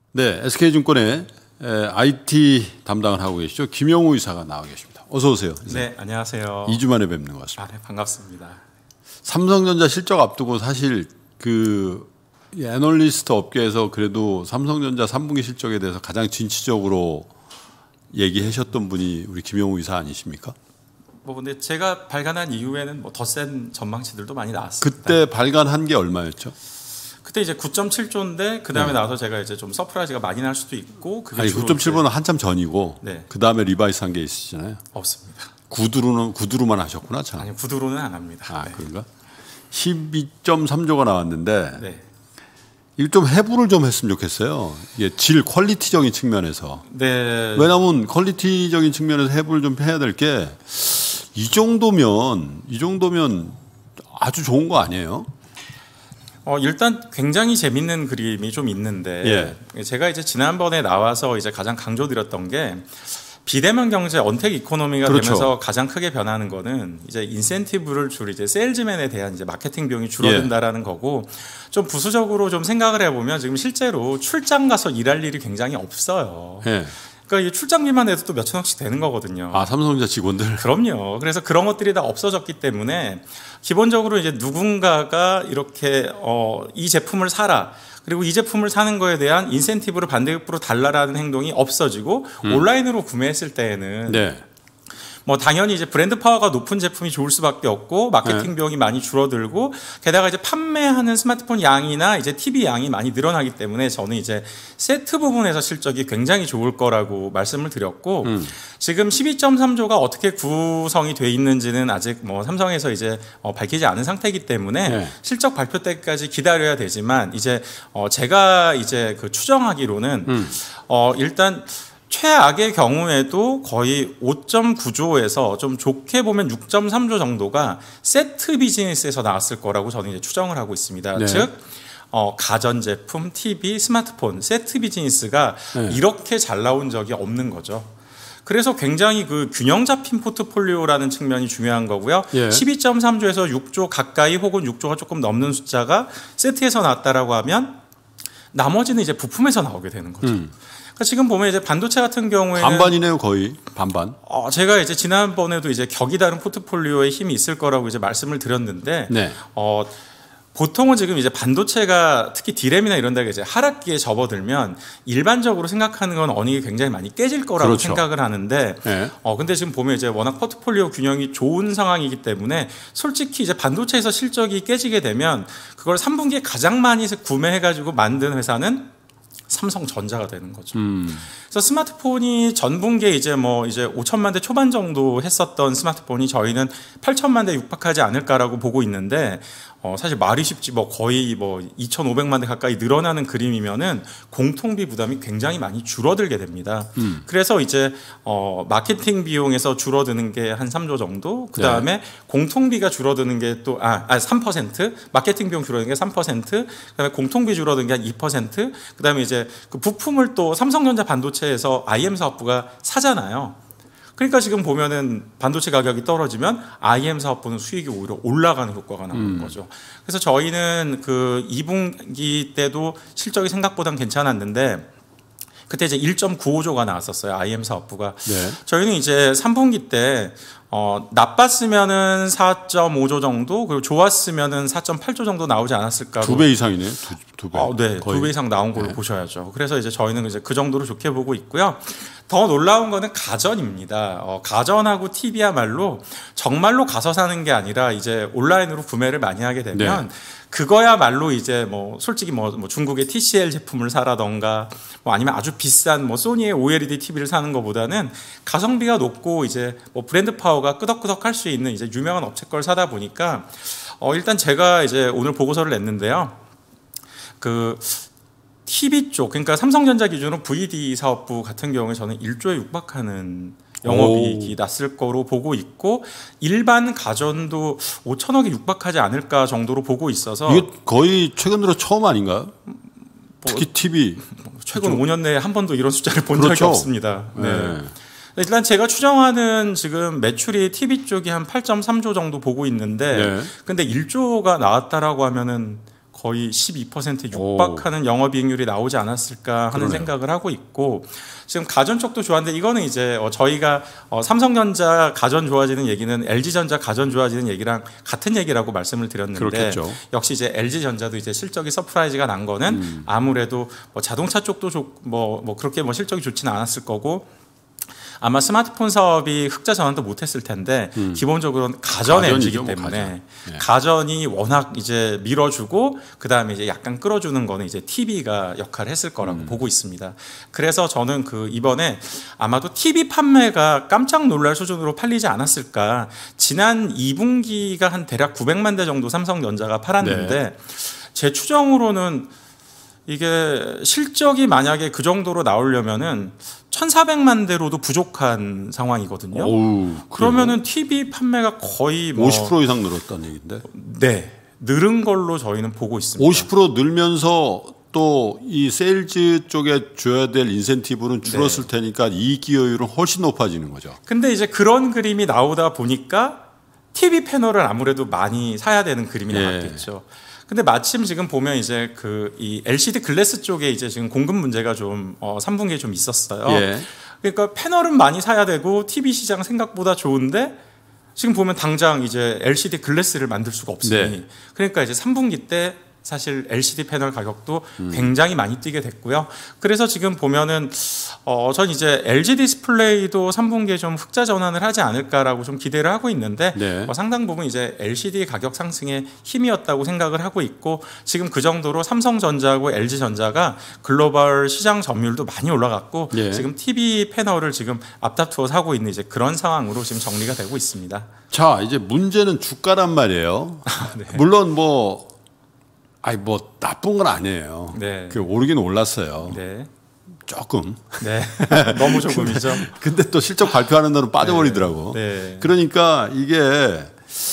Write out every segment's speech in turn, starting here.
네, SK증권의 IT 담당을 하고 계시죠. 김영우 이사가 나와 계십니다. 어서 오세요. 네, 안녕하세요. 2주 만에 뵙는 것 같습니다. 네, 반갑습니다. 삼성전자 실적 앞두고 사실 그 애널리스트 업계에서 그래도 삼성전자 3분기 실적에 대해서 가장 진취적으로 얘기하셨던 분이 우리 김영우 이사 아니십니까? 근데 제가 발간한 이후에는 더 센 전망치들도 많이 나왔습니다. 그때 발간한 게 얼마였죠? 그때 이제 9.7조인데 그 다음에 나와서 제가 이제 좀 서프라이즈가 많이 날 수도 있고 그게 아니 9.7번은 한참 전이고 네. 그 다음에 리바이스한 게 있으시잖아요. 없습니다. 구두로만 하셨구나 참. 아니 구두로는 안 합니다. 아 네. 그런가? 12.3조가 나왔는데 네. 이거 좀 해부를 좀 했으면 좋겠어요. 이게 질 퀄리티적인 측면에서. 네. 왜냐하면 퀄리티적인 측면에서 해부를 좀 해야 될 게 이 정도면 아주 좋은 거 아니에요? 일단 굉장히 재밌는 그림이 좀 있는데 제가 이제 지난번에 나와서 이제 가장 강조드렸던 게 비대면 경제 언택 이코노미가 그렇죠. 되면서 가장 크게 변하는 거는 이제 인센티브를 줄 이제 세일즈맨에 대한 이제 마케팅 비용이 줄어든다라는 거고 좀 부수적으로 좀 생각을 해보면 지금 실제로 출장 가서 일할 일이 굉장히 없어요. 그러니까 이 출장비만 해도 또 몇천억씩 되는 거거든요. 아, 삼성전자 직원들? 그럼요. 그래서 그런 것들이 다 없어졌기 때문에 기본적으로 이제 누군가가 이렇게 이 제품을 사라. 그리고 이 제품을 사는 거에 대한 인센티브를 반대급부로 달라라는 행동이 없어지고 온라인으로 구매했을 때에는 뭐 당연히 이제 브랜드 파워가 높은 제품이 좋을 수밖에 없고 마케팅 비용이 많이 줄어들고 게다가 이제 판매하는 스마트폰 양이나 이제 TV 양이 많이 늘어나기 때문에 저는 이제 세트 부분에서 실적이 굉장히 좋을 거라고 말씀을 드렸고 지금 12.3조가 어떻게 구성이 돼 있는지는 아직 뭐 삼성에서 이제 밝히지 않은 상태이기 때문에 실적 발표 때까지 기다려야 되지만 이제 제가 이제 그 추정하기로는 일단 최악의 경우에도 거의 5.9조에서 좀 좋게 보면 6.3조 정도가 세트 비즈니스에서 나왔을 거라고 저는 이제 추정을 하고 있습니다. 즉 가전제품, TV, 스마트폰 세트 비즈니스가 이렇게 잘 나온 적이 없는 거죠. 그래서 굉장히 그 균형 잡힌 포트폴리오라는 측면이 중요한 거고요. 12.3조에서 6조 가까이 혹은 6조가 조금 넘는 숫자가 세트에서 나왔다라고 하면 나머지는 이제 부품에서 나오게 되는 거죠. 지금 보면 이제 반도체 같은 경우에는 반반이네요, 거의 반반. 제가 이제 지난번에도 이제 격이 다른 포트폴리오에 힘이 있을 거라고 이제 말씀을 드렸는데, 보통은 지금 이제 반도체가 특히 디램이나 이런 데가 이제 하락기에 접어들면 일반적으로 생각하는 건 어닝이 굉장히 많이 깨질 거라고 생각을 하는데, 근데 지금 보면 이제 워낙 포트폴리오 균형이 좋은 상황이기 때문에 솔직히 이제 반도체에서 실적이 깨지게 되면 그걸 3분기에 가장 많이 구매해가지고 만든 회사는 삼성전자가 되는 거죠. 그래서 스마트폰이 전분기에 이제 5천만 대 초반 정도 했었던 스마트폰이 저희는 8천만 대 육박하지 않을까라고 보고 있는데 사실 말이 쉽지 거의 2,500만 대 가까이 늘어나는 그림이면은 공통비 부담이 굉장히 많이 줄어들게 됩니다. 그래서 이제 마케팅 비용에서 줄어드는 게 한 3조 정도, 그 다음에 공통비가 줄어드는 게 또 3%, 마케팅 비용 줄어드는 게 3%, 그다음에 공통비 줄어드는 게 한 2%, 그다음에 이제 그 부품을 또 삼성전자 반도체에서 IM 사업부가 사잖아요. 그러니까 지금 보면은 반도체 가격이 떨어지면 IM 사업부는 수익이 오히려 올라가는 효과가 나오는 거죠. 그래서 저희는 그 2분기 때도 실적이 생각보단 괜찮았는데 그때 이제 1.95조가 나왔었어요. IM 사업부가. 저희는 이제 3분기 때 나빴으면은 4.5조 정도, 그리고 좋았으면은 4.8조 정도 나오지 않았을까. 2배 이상이네요. 두 배. 네, 2배 이상 나온 걸로 보셔야죠. 그래서 이제 저희는 이제 그 정도로 좋게 보고 있고요. 더 놀라운 거는 가전입니다. 가전하고 TV야말로 정말로 가서 사는 게 아니라 이제 온라인으로 구매를 많이 하게 되면 그거야말로 이제 솔직히 중국의 TCL 제품을 사라던가 아니면 아주 비싼 소니의 OLED TV를 사는 것보다는 가성비가 높고 이제 브랜드 파워가 끄덕끄덕 할 수 있는 이제 유명한 업체 걸 사다 보니까 일단 제가 이제 오늘 보고서를 냈는데요. 그 TV 쪽, 그러니까 삼성전자 기준으로 VD 사업부 같은 경우에 저는 1조에 육박하는 영업이익이 났을 거로 보고 있고 일반 가전도 5천억에 육박하지 않을까 정도로 보고 있어서 이게 거의 최근 들어 처음 아닌가요? 특히 TV 최근 5년 내에 한 번도 이런 숫자를 본 적이 없습니다. 일단 제가 추정하는 지금 매출이 TV 쪽이 한 8.3조 정도 보고 있는데 근데 1조가 나왔다라고 하면은 거의 12% 육박하는 영업이익률이 나오지 않았을까 하는 생각을 하고 있고, 지금 가전 쪽도 좋아하는데 이거는 이제 저희가 삼성전자 가전 좋아지는 얘기는 LG전자 가전 좋아지는 얘기랑 같은 얘기라고 말씀을 드렸는데, 그렇겠죠. 역시 이제 LG전자도 이제 실적이 서프라이즈가 난 거는 아무래도 뭐 자동차 쪽도 뭐 그렇게 뭐 실적이 좋지는 않았을 거고, 아마 스마트폰 사업이 흑자 전환도 못했을 텐데 기본적으로는 가전 LG이기 때문에 가전이 워낙 이제 밀어주고 그 다음에 이제 약간 끌어주는 거는 이제 TV가 역할을 했을 거라고 보고 있습니다. 그래서 저는 그 이번에 아마도 TV 판매가 깜짝 놀랄 수준으로 팔리지 않았을까. 지난 2분기가 한 대략 900만 대 정도 삼성전자가 팔았는데 제 추정으로는 이게 실적이 만약에 그 정도로 나오려면은 1,400만 대로도 부족한 상황이거든요. 그러면은 TV 판매가 거의 뭐 50% 이상 늘었다는 얘기인데. 네, 늘은 걸로 저희는 보고 있습니다. 50% 늘면서 또 이 세일즈 쪽에 줘야 될 인센티브는 줄었을 테니까 이익 기여율은 훨씬 높아지는 거죠. 근데 이제 그런 그림이 나오다 보니까 TV 패널을 아무래도 많이 사야 되는 그림이 나왔겠죠. 근데 마침 지금 보면 이제 이 LCD 글래스 쪽에 이제 지금 공급 문제가 좀 3분기에 좀 있었어요. 그러니까 패널은 많이 사야 되고 TV 시장 생각보다 좋은데 지금 보면 당장 이제 LCD 글래스를 만들 수가 없으니 그러니까 이제 3분기 때 사실 LCD 패널 가격도 굉장히 많이 뛰게 됐고요. 그래서 지금 보면은 전 이제 LG 디스플레이도 3분기에 좀 흑자 전환을 하지 않을까라고 좀 기대를 하고 있는데 상당 부분 이제 LCD 가격 상승의 힘이었다고 생각을 하고 있고, 지금 그 정도로 삼성전자하고 LG전자가 글로벌 시장 점유율도 많이 올라갔고 지금 TV 패널을 지금 앞다투어서 하고 있는 이제 그런 상황으로 지금 정리가 되고 있습니다. 자, 이제 문제는 주가란 말이에요. 물론 뭐 나쁜 건 아니에요. 그 오르긴 올랐어요. 조금. 너무 조금이죠. 근데 또 실적 발표하는 날은 빠져버리더라고. 그러니까 이게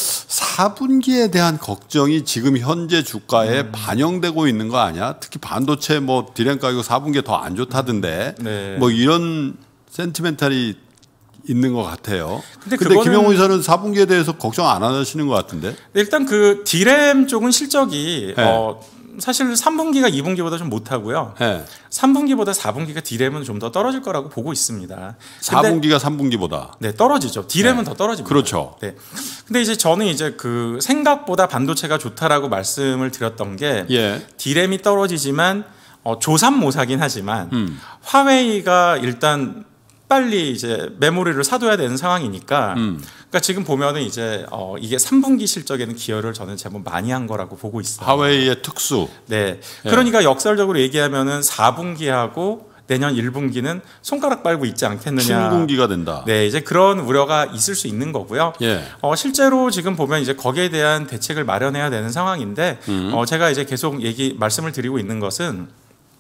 4분기에 대한 걱정이 지금 현재 주가에 반영되고 있는 거 아니야? 특히 반도체 뭐 디램 가격 4분기에 더 안 좋다던데. 뭐 이런 센티멘탈이 있는 것 같아요. 근데 김영우 이사는 4분기에 대해서 걱정 안 하시는 것 같은데? 일단 그 디램 쪽은 실적이 사실 3분기가 2분기보다 좀 못하고요. 3분기보다 4분기가 디램은 좀 더 떨어질 거라고 보고 있습니다. 4분기가 3분기보다? 떨어지죠. 디램은 더 떨어집니다. 그렇죠. 근데 이제 저는 이제 그 생각보다 반도체가 좋다라고 말씀을 드렸던 게 디램이 떨어지지만 조삼모사긴 하지만 화웨이가 일단 빨리 이제 메모리를 사둬야 되는 상황이니까 그러니까 지금 보면은 이제 이게 3분기 실적에는 기여를 저는 제법 많이 한 거라고 보고 있어요. 화웨이의 특수. 그러니까 역설적으로 얘기하면은 4분기하고 내년 1분기는 손가락 빨고 있지 않겠느냐. 춘분기가 된다. 이제 그런 우려가 있을 수 있는 거고요. 실제로 지금 보면 이제 거기에 대한 대책을 마련해야 되는 상황인데 제가 이제 계속 말씀을 드리고 있는 것은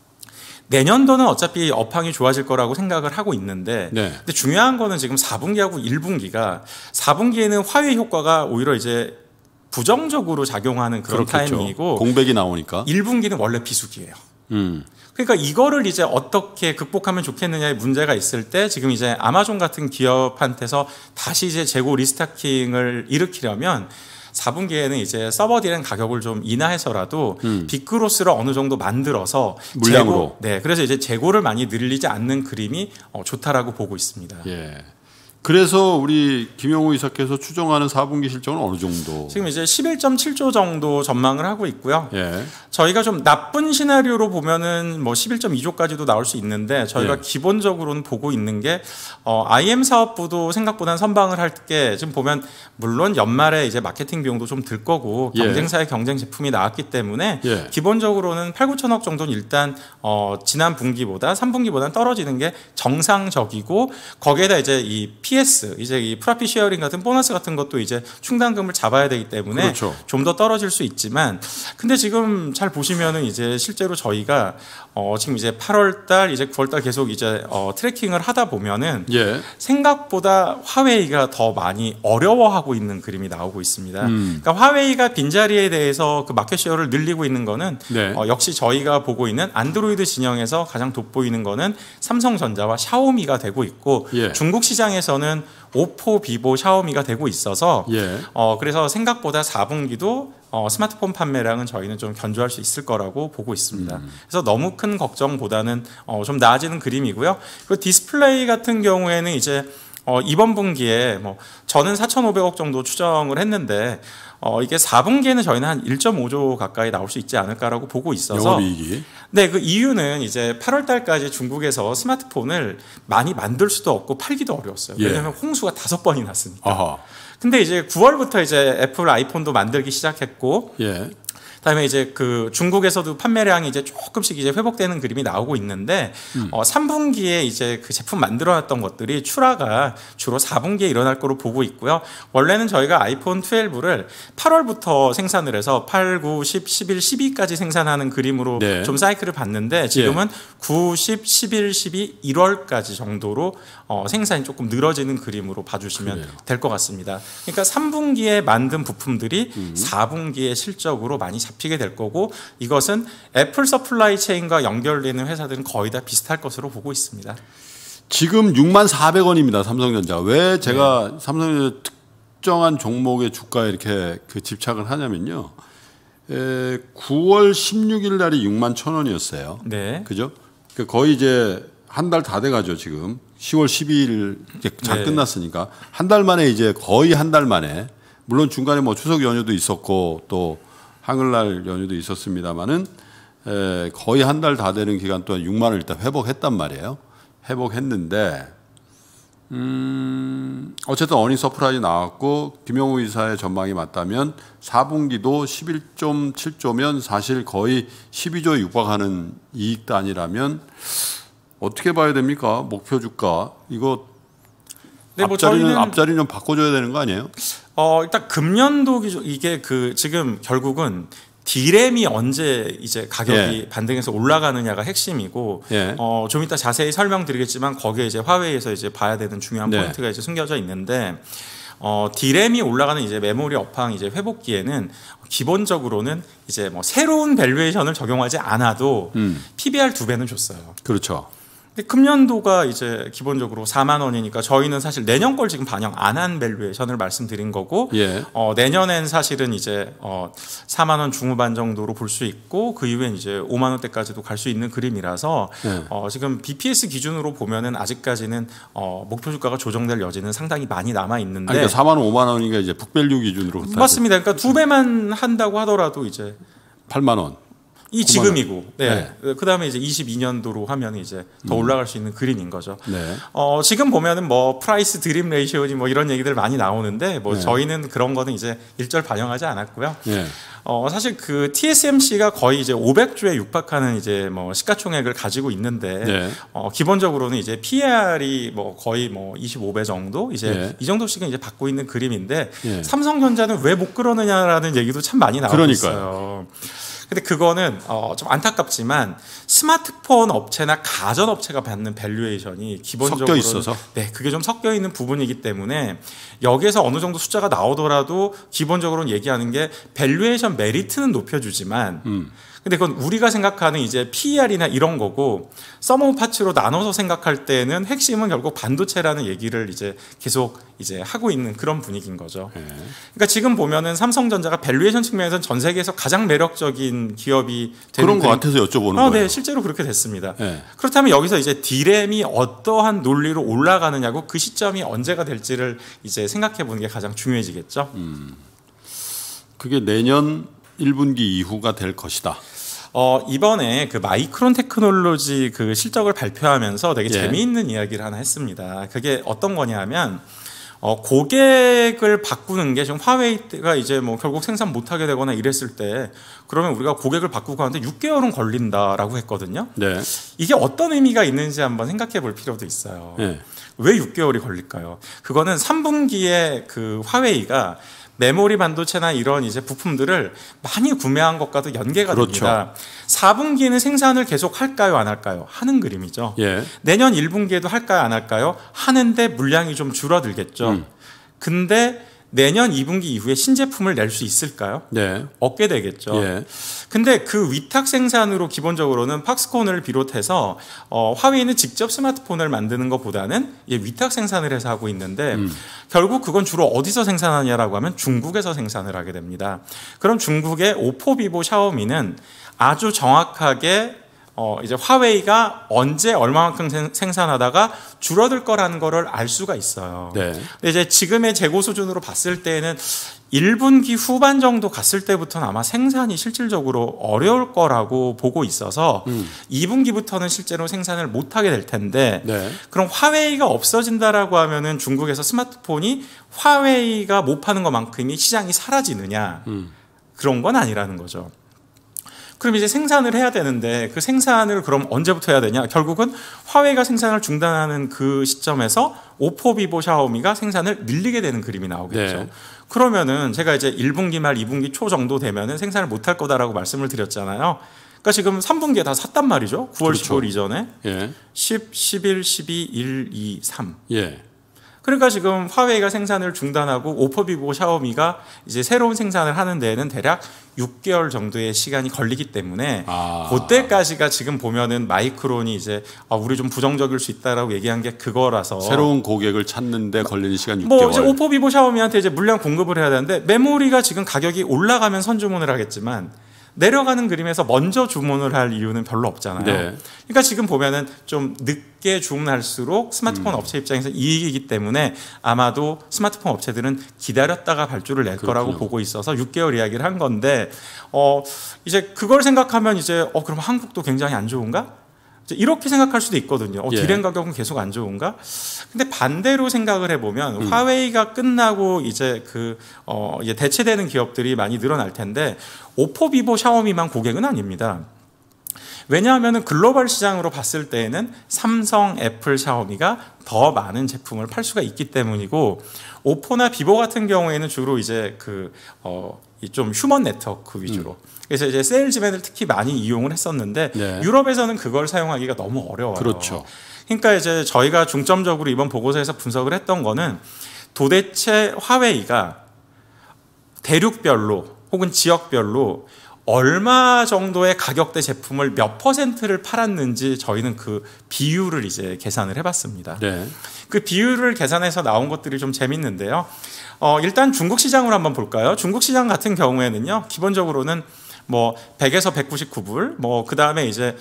내년도는 어차피 업황이 좋아질 거라고 생각을 하고 있는데 근데 중요한 거는 지금 4분기하고 1분기가 4분기에는 화웨이 효과가 오히려 이제 부정적으로 작용하는 그런 타이밍이고 공백이 나오니까 1분기는 원래 비수기예요. 그러니까 이거를 이제 어떻게 극복하면 좋겠느냐의 문제가 있을 때 지금 이제 아마존 같은 기업한테서 다시 이제 재고 리스타킹을 일으키려면 4분기에는 이제 서버 디램 가격을 좀 인하해서라도 빅그로스를 어느 정도 만들어서 물량으로 그래서 이제 재고를 많이 늘리지 않는 그림이 좋다라고 보고 있습니다. 그래서 우리 김영우 이사께서 추정하는 4분기 실적은 어느 정도? 지금 이제 11.7조 정도 전망을 하고 있고요. 저희가 좀 나쁜 시나리오로 보면은 뭐 11.2조까지도 나올 수 있는데 저희가 기본적으로는 보고 있는 게 IM 사업부도 생각보다는 선방을 할 게 지금 보면 물론 연말에 이제 마케팅 비용도 좀 들 거고 경쟁사의 경쟁 제품이 나왔기 때문에 기본적으로는 8, 9천억 정도는 일단 지난 분기보다 3분기보다는 떨어지는 게 정상적이고 거기에다 이제 이 PS 이제 이 프라핏 쉐어링 같은 보너스 같은 것도 이제 충당금을 잡아야 되기 때문에 좀 더 떨어질 수 있지만 근데 지금 잘 보시면은 이제 실제로 저희가 지금 이제 8월달 이제 9월달 계속 이제 트래킹을 하다 보면은 생각보다 화웨이가 더 많이 어려워하고 있는 그림이 나오고 있습니다. 그러니까 화웨이가 빈자리에 대해서 그 마켓 쉐어를 늘리고 있는 거는 역시 저희가 보고 있는 안드로이드 진영에서 가장 돋보이는 거는 삼성전자와 샤오미가 되고 있고 중국 시장에서는 오포, 비보, 샤오미가 되고 있어서 그래서 생각보다 4분기도 스마트폰 판매량은 저희는 좀 견조할 수 있을 거라고 보고 있습니다. 그래서 너무 큰 걱정보다는 좀 나아지는 그림이고요. 그리고 디스플레이 같은 경우에는 이제 이번 분기에 뭐 저는 4,500억 정도 추정을 했는데 이게 4분기에는 저희는 한 1.5조 가까이 나올 수 있지 않을까라고 보고 있어서 영업이익이. 네, 그 이유는 이제 8월 달까지 중국에서 스마트폰을 많이 만들 수도 없고 팔기도 어려웠어요. 왜냐하면 홍수가 5번이 났으니까. 아하. 근데 이제 9월부터 이제 애플 아이폰도 만들기 시작했고, 예. 그다음에 이제 그 중국에서도 판매량이 이제 조금씩 이제 회복되는 그림이 나오고 있는데 3분기에 이제 그 제품 만들어놨던 것들이 출하가 주로 4분기에 일어날 거로 보고 있고요. 원래는 저희가 아이폰 12를 8월부터 생산을 해서 8, 9, 10, 11, 12까지 생산하는 그림으로 네. 좀 사이클을 봤는데 지금은 9, 10, 11, 12, 1월까지 정도로 생산이 조금 늘어지는 그림으로 봐주시면 될 것 같습니다. 그러니까 3분기에 만든 부품들이 4분기에 실적으로 많이 잡히게 될 거고 이것은 애플 서플라이 체인과 연결되는 회사들은 거의 다 비슷할 것으로 보고 있습니다. 지금 64,400원입니다. 삼성전자. 왜 제가 삼성전자 특정한 종목의 주가에 이렇게 그 집착을 하냐면요. 9월 16일 날이 61,000원이었어요. 네. 그죠? 거의 이제 한 달 다 돼가죠 지금. 10월 12일 장 끝났으니까 한 달 만에 이제 거의 한 달 만에 물론 중간에 뭐 추석 연휴도 있었고 또 한글날 연휴도 있었습니다만은 거의 한 달 다 되는 기간 동안 6만 원 일단 회복했단 말이에요. 회복했는데 어쨌든 어닝 서프라이즈 나왔고 김영우 이사의 전망이 맞다면 4분기도 11.7조면 사실 거의 12조에 육박하는 이익 단위라면 어떻게 봐야 됩니까? 목표 주가 이거 네, 앞자리 좀 바꿔줘야 되는 거 아니에요? 일단 금년도 기준 이게 그 지금 결국은 디램이 언제 이제 가격이 반등해서 올라가느냐가 핵심이고 좀 이따 자세히 설명드리겠지만 거기에 이제 화웨이에서 이제 봐야 되는 중요한 포인트가 이제 숨겨져 있는데 디램이 올라가는 이제 메모리 업황 이제 회복기에는 기본적으로는 이제 뭐 새로운 밸류에이션을 적용하지 않아도 PBR 2배는 줬어요. 그렇죠. 근데 금년도가 이제 기본적으로 4만 원이니까 저희는 사실 내년 걸 지금 반영 안 한 밸류에이션을 말씀드린 거고 내년엔 사실은 이제 4만 원 중후반 정도로 볼 수 있고 그 이후엔 이제 5만 원대까지도 갈 수 있는 그림이라서 지금 BPS 기준으로 보면은 아직까지는 목표 주가가 조정될 여지는 상당히 많이 남아 있는데 그러니까 4만 원, 5만 원이니까 이제 북밸류 기준으로 맞습니다. 그러니까 2배만 한다고 하더라도 이제 8만 원. 이 지금이고, 그 다음에 이제 22년도로 하면 이제 더 올라갈 수 있는 그림인 거죠. 지금 보면은 뭐 프라이스 드림 레이시오니 뭐 이런 얘기들 많이 나오는데 뭐 저희는 그런 거는 이제 일절 반영하지 않았고요. 사실 그 TSMC가 거의 이제 500조에 육박하는 이제 뭐 시가총액을 가지고 있는데 기본적으로는 이제 PER이 뭐 거의 뭐 25배 정도 이제 이 정도씩은 이제 받고 있는 그림인데 삼성전자는 왜 못 그러느냐라는 얘기도 참 많이 나오고 있어요. 근데 그거는 좀 안타깝지만 스마트폰 업체나 가전 업체가 받는 밸류에이션이 기본적으로 섞여 있어서 그게 좀 섞여 있는 부분이기 때문에 여기에서 어느 정도 숫자가 나오더라도 기본적으로는 얘기하는 게 밸류에이션 메리트는 높여주지만 근데 그건 우리가 생각하는 이제 PER이나 이런 거고 서머 파츠로 나눠서 생각할 때는 핵심은 결국 반도체라는 얘기를 이제 계속 이제 하고 있는 그런 분위기인 거죠. 그러니까 지금 보면은 삼성전자가 밸류에이션 측면에서는 전 세계에서 가장 매력적인 기업이 되는 그런 것 같아서 여쭤보는 거예요. 네, 실제로 그렇게 됐습니다. 그렇다면 여기서 이제 디램이 어떠한 논리로 올라가느냐고 그 시점이 언제가 될지를 이제 생각해 보는 게 가장 중요해지겠죠. 그게 내년 1분기 이후가 될 것이다. 이번에 그 마이크론 테크놀로지 그 실적을 발표하면서 되게 재미있는 이야기를 하나 했습니다. 그게 어떤 거냐면 고객을 바꾸는 게 지금 화웨이가 이제 뭐 결국 생산 못하게 되거나 이랬을 때 그러면 우리가 고객을 바꾸고 하는데 6개월은 걸린다라고 했거든요. 이게 어떤 의미가 있는지 한번 생각해 볼 필요도 있어요. 왜 6개월이 걸릴까요? 그거는 3분기에 그 화웨이가 메모리 반도체나 이런 이제 부품들을 많이 구매한 것과도 연계가 됩니다. 4분기에는 생산을 계속 할까요, 안 할까요? 하는 그림이죠. 내년 1분기에도 할까요, 안 할까요? 하는데 물량이 좀 줄어들겠죠. 근데 내년 2분기 이후에 신제품을 낼 수 있을까요? 네. 없게 되겠죠. 예. 근데 그 위탁 생산으로 기본적으로는 팍스콘을 비롯해서 화웨이는 직접 스마트폰을 만드는 것보다는 위탁 생산을 해서 하고 있는데 결국 그건 주로 어디서 생산하냐라고 하면 중국에서 생산을 하게 됩니다. 그럼 중국의 오포, 비보, 샤오미는 아주 정확하게 이제 화웨이가 언제 얼마만큼 생산하다가 줄어들 거라는 거를 알 수가 있어요. 네. 근데 이제 지금의 재고 수준으로 봤을 때는 1분기 후반 정도 갔을 때부터는 아마 생산이 실질적으로 어려울 거라고 보고 있어서 2분기부터는 실제로 생산을 못 하게 될 텐데 네. 그럼 화웨이가 없어진다라고 하면은 중국에서 스마트폰이 화웨이가 못 파는 것만큼이 시장이 사라지느냐? 그런 건 아니라는 거죠. 그럼 이제 생산을 해야 되는데 그 생산을 그럼 언제부터 해야 되냐? 결국은 화웨이가 생산을 중단하는 그 시점에서 오포, 비보, 샤오미가 생산을 밀리게 되는 그림이 나오겠죠. 네. 그러면은 제가 이제 1분기 말 2분기 초 정도 되면은 생산을 못 할 거다라고 말씀을 드렸잖아요. 그러니까 지금 3분기에 다 샀단 말이죠. 9월, 그렇죠. 15일 이전에. 예. 10, 11, 12, 1, 2, 3. 예. 그러니까 지금 화웨이가 생산을 중단하고 오포, 비보, 샤오미가 이제 새로운 생산을 하는 데에는 대략 6개월 정도의 시간이 걸리기 때문에 그때까지가 지금 보면은 마이크론이 이제 우리 좀 부정적일 수 있다라고 얘기한 게 그거라서 새로운 고객을 찾는데 걸리는 시간 6개월. 뭐 이제 오포, 비보, 샤오미한테 이제 물량 공급을 해야 되는데 메모리가 지금 가격이 올라가면 선주문을 하겠지만 내려가는 그림에서 먼저 주문을 할 이유는 별로 없잖아요. 네. 그러니까 지금 보면은 좀 늦게 주문할수록 스마트폰 업체 입장에서 이익이기 때문에 아마도 스마트폰 업체들은 기다렸다가 발주를 낼 그렇군요. 거라고 보고 있어서 6개월 이야기를 한 건데 이제 그걸 생각하면 이제 그럼 한국도 굉장히 안 좋은가? 이렇게 생각할 수도 있거든요. 예. 디램 가격은 계속 안 좋은가? 근데 반대로 생각을 해보면 화웨이가 끝나고 이제 이제 대체되는 기업들이 많이 늘어날 텐데 오포, 비보, 샤오미만 고객은 아닙니다. 왜냐하면 글로벌 시장으로 봤을 때에는 삼성, 애플, 샤오미가 더 많은 제품을 팔 수가 있기 때문이고 오포나 비보 같은 경우에는 주로 이제 좀 휴먼 네트워크 위주로. 그래서 이제 세일즈맨을 특히 많이 이용을 했었는데 네. 유럽에서는 그걸 사용하기가 너무 어려워요. 그렇죠. 그러니까 이제 저희가 중점적으로 이번 보고서에서 분석을 했던 거는 도대체 화웨이가 대륙별로 혹은 지역별로 얼마 정도의 가격대 제품을 몇 %를 팔았는지 저희는 그 비율을 이제 계산을 해봤습니다. 네. 그 비율을 계산해서 나온 것들이 좀 재밌는데요. 일단 중국 시장으로 한번 볼까요? 중국 시장 같은 경우에는요, 기본적으로는 뭐 100에서 199불, 뭐 그다음에 이제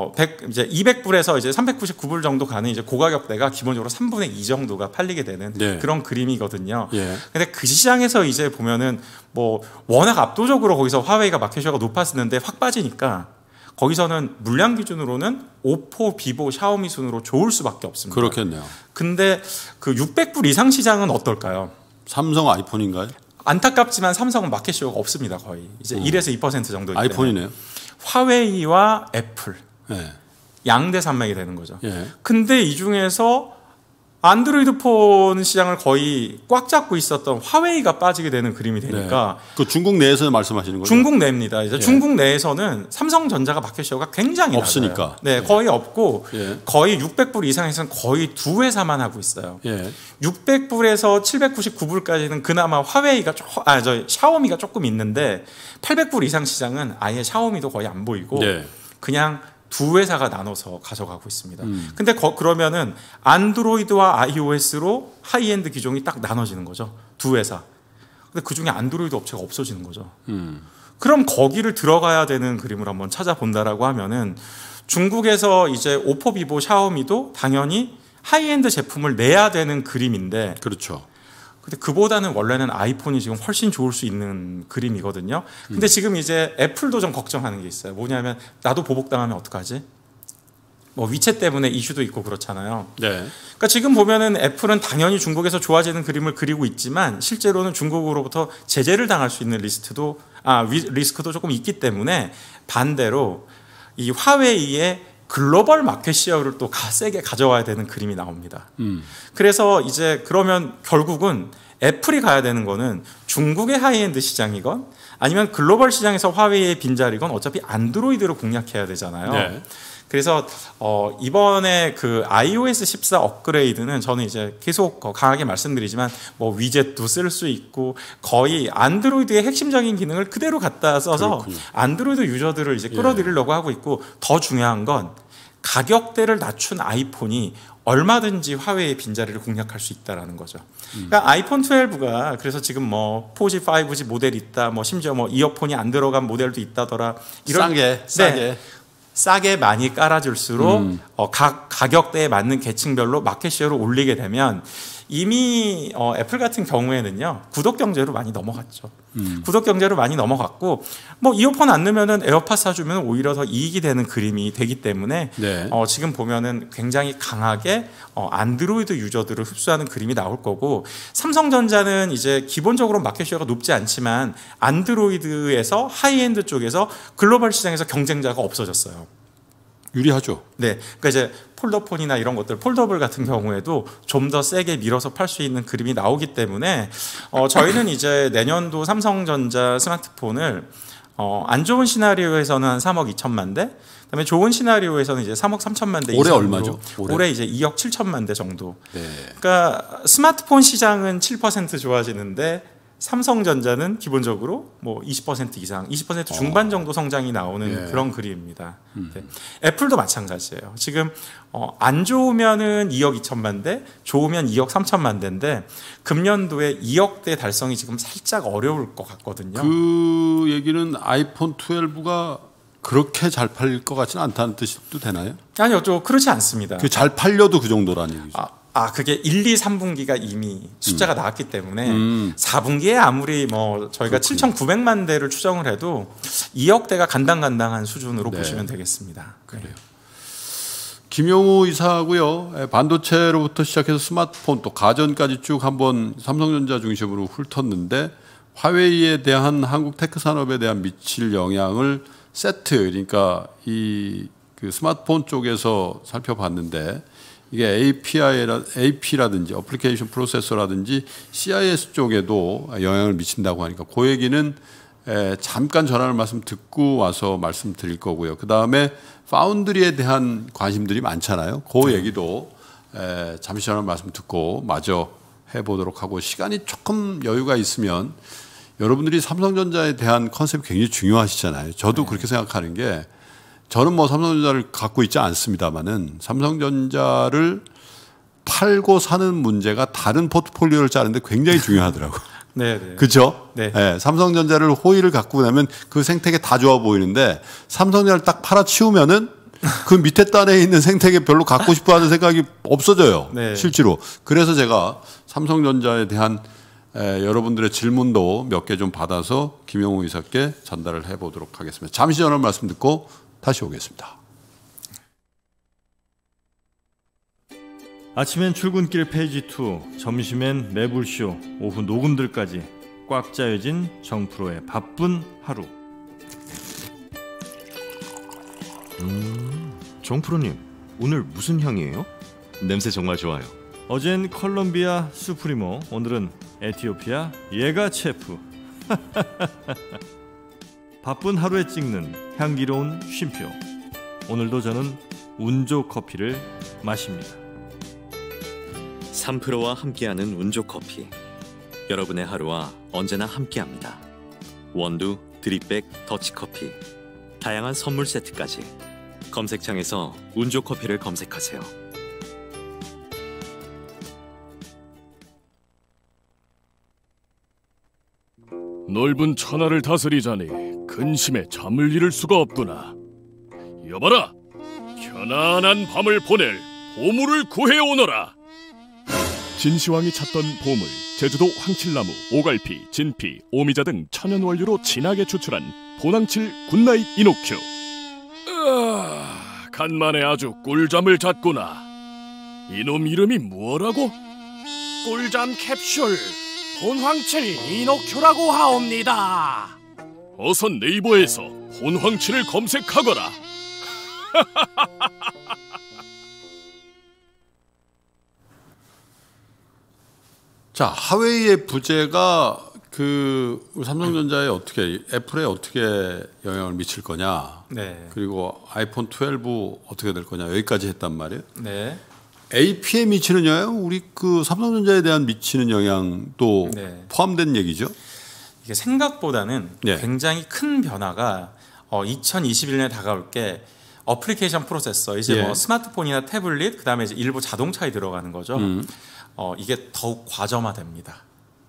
200불에서 이제 399불 정도 가는 이제 고가격대가 기본적으로 3분의 2 정도가 팔리게 되는 네. 그런 그림이거든요. 예. 근데 그 시장에서 이제 보면은 뭐 워낙 압도적으로 거기서 화웨이가 마켓쉐어가 높았었는데 확 빠지니까 거기서는 물량 기준으로는 오포, 비보, 샤오미 순으로 좋을 수밖에 없습니다. 그렇겠네요. 근데 그 600불 이상 시장은 어떨까요? 삼성 아이폰인가요? 안타깝지만 삼성은 마켓쉐어가 없습니다. 거의 이제 1에서 2% 정도. 아이폰이네요. 화웨이와 애플 예. 양대 산맥이 되는 거죠. 예. 근데 이 중에서 안드로이드 폰 시장을 거의 꽉 잡고 있었던 화웨이가 빠지게 되는 그림이 되니까 네. 그 중국 내에서 말씀하시는 거죠? 중국 내입니다. 이제 예. 중국 내에서는 삼성전자가 마켓쉐어가 굉장히 없으니까. 낮아요. 네, 거의 없고 예. 거의 600불 이상에서는 거의 두 회사만 하고 있어요. 예. 600불에서 799불까지는 그나마 화웨이가 샤오미가 조금 있는데 800불 이상 시장은 아예 샤오미도 거의 안 보이고 네. 그냥 두 회사가 나눠서 가져가고 있습니다. 근데 그러면은 안드로이드와 iOS로 하이엔드 기종이 딱 나눠지는 거죠. 두 회사. 근데 그 중에 안드로이드 업체가 없어지는 거죠. 그럼 거기를 들어가야 되는 그림을 한번 찾아본다라고 하면은 중국에서 이제 오포, 비보, 샤오미도 당연히 하이엔드 제품을 내야 되는 그림인데 그렇죠. 근데 그보다는 원래는 아이폰이 지금 훨씬 좋을 수 있는 그림이거든요. 근데 지금 이제 애플도 좀 걱정하는 게 있어요. 뭐냐면 나도 보복당하면 어떡하지? 뭐 위챗 때문에 이슈도 있고 그렇잖아요. 네. 그러니까 지금 보면은 애플은 당연히 중국에서 좋아지는 그림을 그리고 있지만 실제로는 중국으로부터 제재를 당할 수 있는 리스크도 조금 있기 때문에 반대로 이 화웨이의 글로벌 마켓 시어를 또 세게 가져와야 되는 그림이 나옵니다. 그래서 이제 그러면 결국은 애플이 가야 되는 거는 중국의 하이엔드 시장이건 아니면 글로벌 시장에서 화웨이의 빈자리건 어차피 안드로이드로 공략해야 되잖아요. 네. 그래서 이번에 그 iOS 14 업그레이드는 저는 이제 계속 강하게 말씀드리지만 뭐 위젯도 쓸 수 있고 거의 안드로이드의 핵심적인 기능을 그대로 갖다 써서 그렇군요. 안드로이드 유저들을 이제 끌어들이려고 하고 있고, 더 중요한 건 가격대를 낮춘 아이폰이 얼마든지 화웨이의 빈자리를 공략할 수 있다라는 거죠. 그러니까 아이폰 12가 그래서 지금 뭐 4G, 5G 모델이 있다, 뭐 심지어 뭐 이어폰이 안 들어간 모델도 있다더라. 이런 싸게 많이 깔아줄수록 각 가격대에 맞는 계층별로 마켓쉐어를 올리게 되면, 이미 애플 같은 경우에는요 구독 경제로 많이 넘어갔죠. 구독 경제로 많이 넘어갔고, 뭐 이어폰 안 넣으면은 에어팟 사주면 오히려 더 이익이 되는 그림이 되기 때문에 지금 보면은 굉장히 강하게 안드로이드 유저들을 흡수하는 그림이 나올 거고, 삼성전자는 이제 기본적으로 마켓쉐어가 높지 않지만 안드로이드에서 하이엔드 쪽에서 글로벌 시장에서 경쟁자가 없어졌어요. 유리하죠. 네, 그러니까 이제 폴더폰이나 이런 것들, 폴더블 같은 경우에도 좀 더 세게 밀어서 팔 수 있는 그림이 나오기 때문에 저희는 이제 내년도 삼성전자 스마트폰을 안 좋은 시나리오에서는 한 3억 2천만 대, 그다음에 좋은 시나리오에서는 이제 3억 3천만 대 올해 이상으로, 얼마죠? 올해 이제 2억 7천만 대 정도. 네. 그러니까 스마트폰 시장은 7% 좋아지는데 삼성전자는 기본적으로 뭐 20% 이상, 20% 중반 정도 성장이 나오는 그런 그림입니다. 네. 애플도 마찬가지예요. 지금 안 좋으면은 2억 2천만 대, 좋으면 2억 3천만 대인데 금년도에 2억 대 달성이 지금 살짝 어려울 것 같거든요. 그 얘기는 아이폰 12가 그렇게 잘 팔릴 것 같지는 않다는 뜻도 되나요? 아니요, 좀 그렇지 않습니다. 그 잘 팔려도 그 정도라는 얘기죠. 그게 1, 2, 3분기가 이미 숫자가 나왔기 때문에 4분기에 아무리 뭐 저희가 7,900만 대를 추정을 해도 2억 대가 간당간당한 수준으로 보시면 되겠습니다. 그래요. 김용우 이사하고요. 반도체로부터 시작해서 스마트폰 또 가전까지 쭉 한번 삼성전자 중심으로 훑었는데, 화웨이에 대한 한국 테크 산업에 대한 미칠 영향을 세트, 그러니까 그 스마트폰 쪽에서 살펴봤는데, 이게 AP라든지 어플리케이션 프로세서라든지 CIS 쪽에도 영향을 미친다고 하니까 그 얘기는 잠깐 전하는 말씀 듣고 와서 말씀드릴 거고요. 그 다음에 파운드리에 대한 관심들이 많잖아요. 그 얘기도 잠시 전하는 말씀 듣고 마저 해보도록 하고, 시간이 조금 여유가 있으면 여러분들이 삼성전자에 대한 컨셉이 굉장히 중요하시잖아요. 저도 그렇게 생각하는 게, 저는 뭐 삼성전자를 갖고 있지 않습니다만은 삼성전자를 팔고 사는 문제가 다른 포트폴리오를 짜는데 굉장히 중요하더라고요. 네. 그렇죠? 네. 네. 삼성전자를 호의를 갖고 나면 그 생태계 다 좋아 보이는데, 삼성전자를 딱 팔아치우면은 그 밑에 단에 있는 생태계 별로 갖고 싶어하는 생각이 없어져요. 네. 실제로. 그래서 제가 삼성전자에 대한 여러분들의 질문도 몇 개 좀 받아서 김용우 이사께 전달을 해보도록 하겠습니다. 잠시 전화 말씀 듣고 다시 오겠습니다. 아침엔 출근길 페이지 2, 점심엔 매불쇼, 오후 녹음들까지 꽉 짜여진 정프로의 바쁜 하루. 정프로님, 오늘 무슨 향이에요? 냄새 정말 좋아요. 어젠 컬럼비아 수프리모, 오늘은 에티오피아 예가 체프. 바쁜 하루에 찍는 향기로운 쉼표. 오늘도 저는 운조 커피를 마십니다. 3프로와 함께하는 운조 커피. 여러분의 하루와 언제나 함께합니다. 원두, 드립백, 더치커피, 다양한 선물 세트까지 검색창에서 운조 커피를 검색하세요. 넓은 천하를 다스리자니 근심에 잠을 이룰 수가 없구나. 여봐라, 편안한 밤을 보낼 보물을 구해오너라. 진시황이 찾던 보물, 제주도 황칠나무, 오갈피, 진피, 오미자 등 천연 원료로 진하게 추출한 보낭칠 굿나잇 이노큐. 간만에 아주 꿀잠을 잤구나. 이놈 이름이 뭐라고? 꿀잠 캡슐 본황칠 이노큐라고 하옵니다. 어서 네이버에서 본황칠을 검색하거라. 자, 하웨이의 부재가 그 삼성전자에 어떻게 애플에 어떻게 영향을 미칠 거냐. 네. 그리고 아이폰 12 어떻게 될 거냐 여기까지 했단 말이에요. 네. AP에 미치는 영향, 우리 그 삼성전자에 대한 미치는 영향도 네. 포함된 얘기죠. 이게 생각보다는 네. 굉장히 큰 변화가 2021년에 다가올 게 어플리케이션 프로세서 이제 예. 뭐 스마트폰이나 태블릿 그다음에 이제 일부 자동차에 들어가는 거죠. 이게 더욱 과점화됩니다.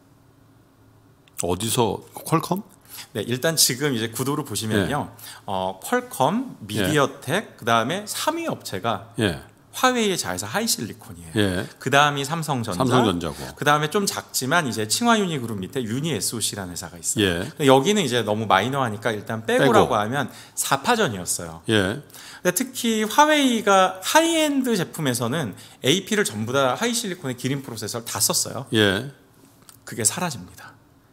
어디서 퀄컴? 네, 일단 지금 이제 구도를 보시면요, 퀄컴, 미디어텍, 그 다음에 3위 업체가 화웨이의 자회사 하이실리콘이에요. 예. 그 다음이 삼성전자, 삼성전자고. 그 다음에 좀 작지만 이제 칭화유니그룹 밑에 유니SOC라는 회사가 있어요. 예. 여기는 이제 너무 마이너하니까 일단 빼고라고 하면 4파전이었어요. 예. 근데 특히 화웨이가 하이엔드 제품에서는 AP를 전부 다 하이실리콘의 기린 프로세서를 다 썼어요. 예. 그게 사라집니다.